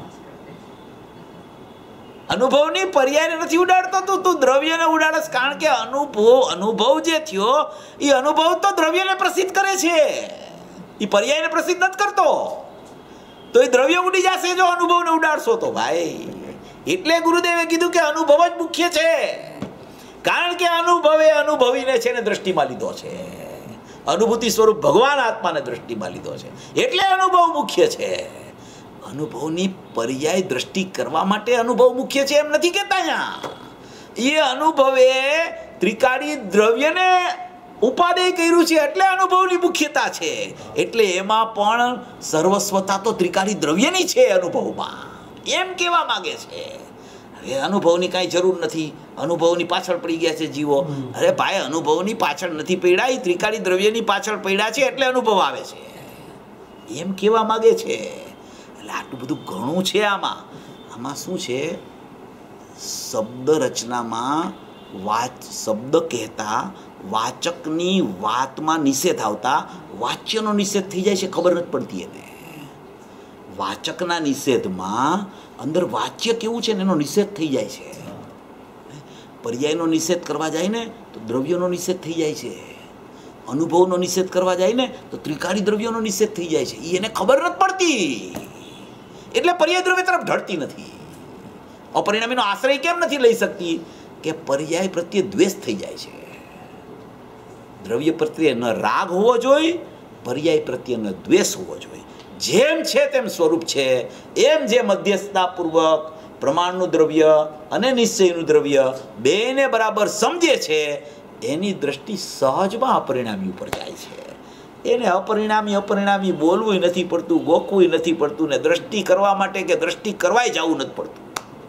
અનુભવની પર્યાયને નથી ઉડાડતો, તું તું દ્રવ્યને ઉડાડસ. કારણ કે અનુભવ અનુભવ જે થયો એ અનુભવ તો દ્રવ્યને પ્રસિદ્ધ કરે છે, એ પર્યાયને પ્રસિદ્ધ નથી કરતો. તો એ દ્રવ્ય ઉડી જશે જો અનુભવને ઉડાડશો તો. ભાઈ, એટલે ગુરુદેવે કીધું કે અનુભવ જ મુખ્ય છે. કારણ કે અનુભવે અનુભવીને છે ને દ્રષ્ટિમાં લીધો છે. અનુભૂતિ સ્વરૂપ ભગવાન આત્માને દ્રષ્ટિમાં લીધો છે, એટલે અનુભવ મુખ્ય છે. અનુભવની પર્યાય દ્રષ્ટિ કરવા માટે અનુભવ મુખ્ય છે એમ નથી કહેતા. અહીંયા એ અનુભવે ત્રિકાળી દ્રવ્યને ઉપાદેય કર્યું છે એટલે અનુભવની મુખ્યતા છે. એટલે એમાં પણ સર્વસ્વતા તો ત્રિકાળી દ્રવ્યની છે અનુભવમાં, એમ કહેવા માંગે છે. હવે અનુભવની કાંઈ જરૂર નથી, અનુભવની પાછળ પડી ગયા છે જીવો. અરે ભાઈ, અનુભવની પાછળ નથી પડ્યા, એ ત્રિકાળી દ્રવ્યની પાછળ પડ્યા છે એટલે અનુભવ આવે છે એમ કહેવા માંગે છે. એટલે આટલું બધું ઘણું છે આમાં. આમાં શું છે? શબ્દ રચનામાં વાચ શબ્દ કહેતા વાચકની વાતમાં નિષેધ આવતા વાચ્યનો નિષેધ થઈ જાય છે, ખબર નથી પડતી એને. વાચકના નિષેધમાં અંદર વાચ્ય કેવું છે ને એનો નિષેધ થઈ જાય છે. પર્યાયનો નિષેધ કરવા જાય ને તો દ્રવ્યનો નિષેધ થઈ જાય છે. અનુભવનો નિષેધ કરવા જાય ને તો ત્રિકાળી દ્રવ્યોનો નિષેધ થઈ જાય છે. એને ખબર નથી પડતી, એટલે પર્યાય દ્રવ્ય તરફ ઢળતી નથી. અપરિણામીનો આશ્રય કેમ નથી લઈ શકતી? કે પર્યાય પ્રત્યે દ્વેષ થઈ જાય છે. દ્રવ્ય પ્રત્યે ન રાગ હોવો જોઈએ, પર્યાય પ્રત્યે ન દ્વેષ હોવો જોઈએ. જેમ છે તેમ સ્વરૂપ છે, એમ જે મધ્યસ્થતાપૂર્વક પ્રમાણનું દ્રવ્ય અને નિશ્ચયનું દ્રવ્ય બેને બરાબર સમજે છે, એની દ્રષ્ટિ સહજમાં અપરિણામી ઉપર જાય છે. એને અપરિણામી અપરિણામી બોલવું નથી પડતું, ગોખવું નથી પડતું, ને દ્રષ્ટિ કરવા માટે કે દ્રષ્ટિ કરવાય જવું નથી પડતું.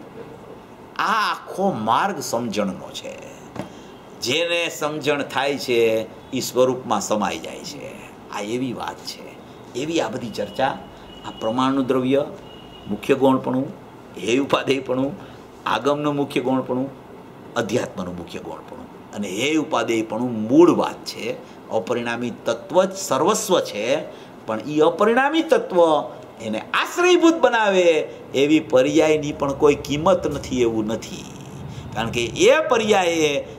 આ આખો માર્ગ સમજણનો છે. જેને સમજણ થાય છે એ સ્વરૂપમાં સમાઈ જાય છે. આ એવી વાત છે. એવી આ બધી ચર્ચા. આ પ્રમાણનું દ્રવ્ય મુખ્ય ગૌણપણું, હે ઉપાદેયપણું, આગમનું મુખ્ય ગૌણપણું, અધ્યાત્મનું મુખ્ય ગૌણપણું અને હે ઉપાદેયપણું મૂળ વાત છે. અપરિણામી તત્વ જ સર્વસ્વ છે, પણ એ અપરિણામી તત્વ એને આશ્રયભૂત બનાવે એવી પર્યાયની પણ કોઈ કિંમત નથી એવું નથી. કારણ કે એ પર્યાયે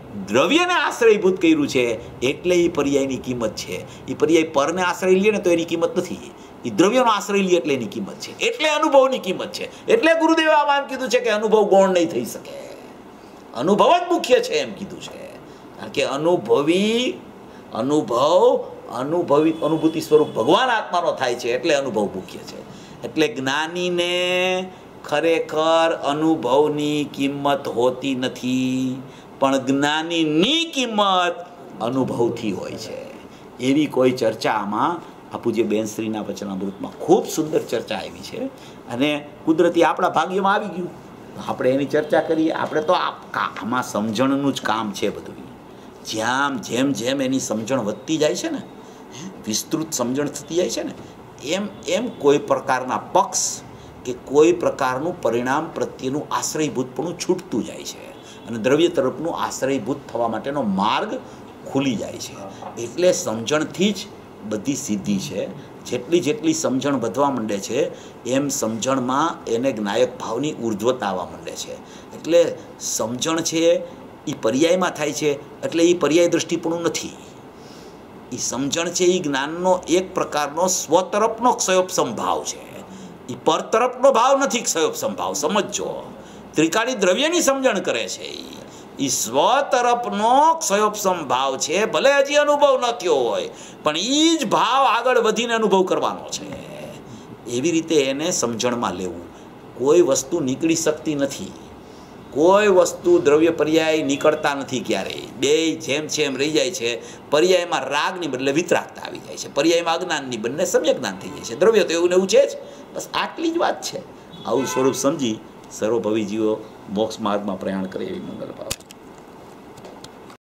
દ્રવ્યને આશ્રયભૂત કર્યું છે એટલે એ પર્યાયની કિંમત છે. એ પર્યાય પરને આશ્રય લે ને તો એની કિંમત નથી. એ દ્રવ્યનો આશ્રય લે એટલે એની કિંમત છે. એટલે અનુભવની કિંમત છે. એટલે ગુરુદેવે આમાં એમ કીધું છે કે અનુભવ ગૌણ નહીં થઈ શકે. અનુભવ જ મુખ્ય છે એમ કીધું છે. કારણ કે અનુભવી અનુભવ અનુભવી અનુભૂતિ સ્વરૂપ ભગવાન આત્માનો થાય છે એટલે અનુભવ મુખ્ય છે. એટલે જ્ઞાનીને ખરેખર અનુભવની કિંમત હોતી નથી, પણ જ્ઞાનીની કિંમત અનુભવથી હોય છે. એવી કોઈ ચર્ચા આમાં આ પૂજ્ય બેનશ્રીના વચનામૃતમાં ખૂબ સુંદર ચર્ચા આવી છે. અને કુદરતી આપણા ભાગ્યમાં આવી ગયું, આપણે એની ચર્ચા કરીએ. આપણે તો આમાં સમજણનું જ કામ છે બધું. જ્યાં જેમ જેમ એની સમજણ વધતી જાય છે ને, વિસ્તૃત સમજણ થતી જાય છે ને, એમ એમ કોઈ પ્રકારના પક્ષ કે કોઈ પ્રકારનું પરિણામ પ્રત્યેનું આશ્રયભૂતપણું છૂટતું જાય છે અને દ્રવ્ય તરફનું આશ્રયભૂત થવા માટેનો માર્ગ ખુલી જાય છે. એટલે સમજણથી જ બધી સિદ્ધિ છે. જેટલી જેટલી સમજણ વધવા માંડે છે એમ સમજણમાં એને જ્ઞાયક ભાવની ઉર્ધ્વતા આવવા માંડે છે. એટલે સમજણ છે એ પર્યાયમાં થાય છે એટલે એ પર્યાય દૃષ્ટિપણું નથી. એ સમજણ છે એ જ્ઞાનનો એક પ્રકારનો સ્વ તરફનો ક્ષયોપસમ ભાવ છે. એ પર તરફનો ભાવ નથી ક્ષયોપસમ ભાવ. સમજો, ત્રિકાળી દ્રવ્યની સમજણ કરે છે એ સ્વ તરફનો ક્ષયોપસમ ભાવ છે. ભલે હજી અનુભવ ન થયો હોય પણ એ જ ભાવ આગળ વધીને અનુભવ કરવાનો છે. એવી રીતે એને સમજણમાં લેવું. કોઈ વસ્તુ નીકળી શકતી નથી, કોઈ વસ્તુ દ્રવ્ય પર્યાય નીકળતા નથી ક્યારેય. બે જેમ છે એમ રહી જાય છે. પર્યાયમાં રાગની બદલે વિતરાગતા આવી જાય છે, પર્યાયમાં અજ્ઞાનની બદલે સમ્યક જ્ઞાન થઈ જાય છે. દ્રવ્ય તો એવું ને એવું છે જ. બસ આટલી જ વાત છે. આવું સ્વરૂપ સમજી સર્વભવી જીવો મોક્ષ માર્ગમાં પ્રયાણ કરે એવી મંગલ ભાવ.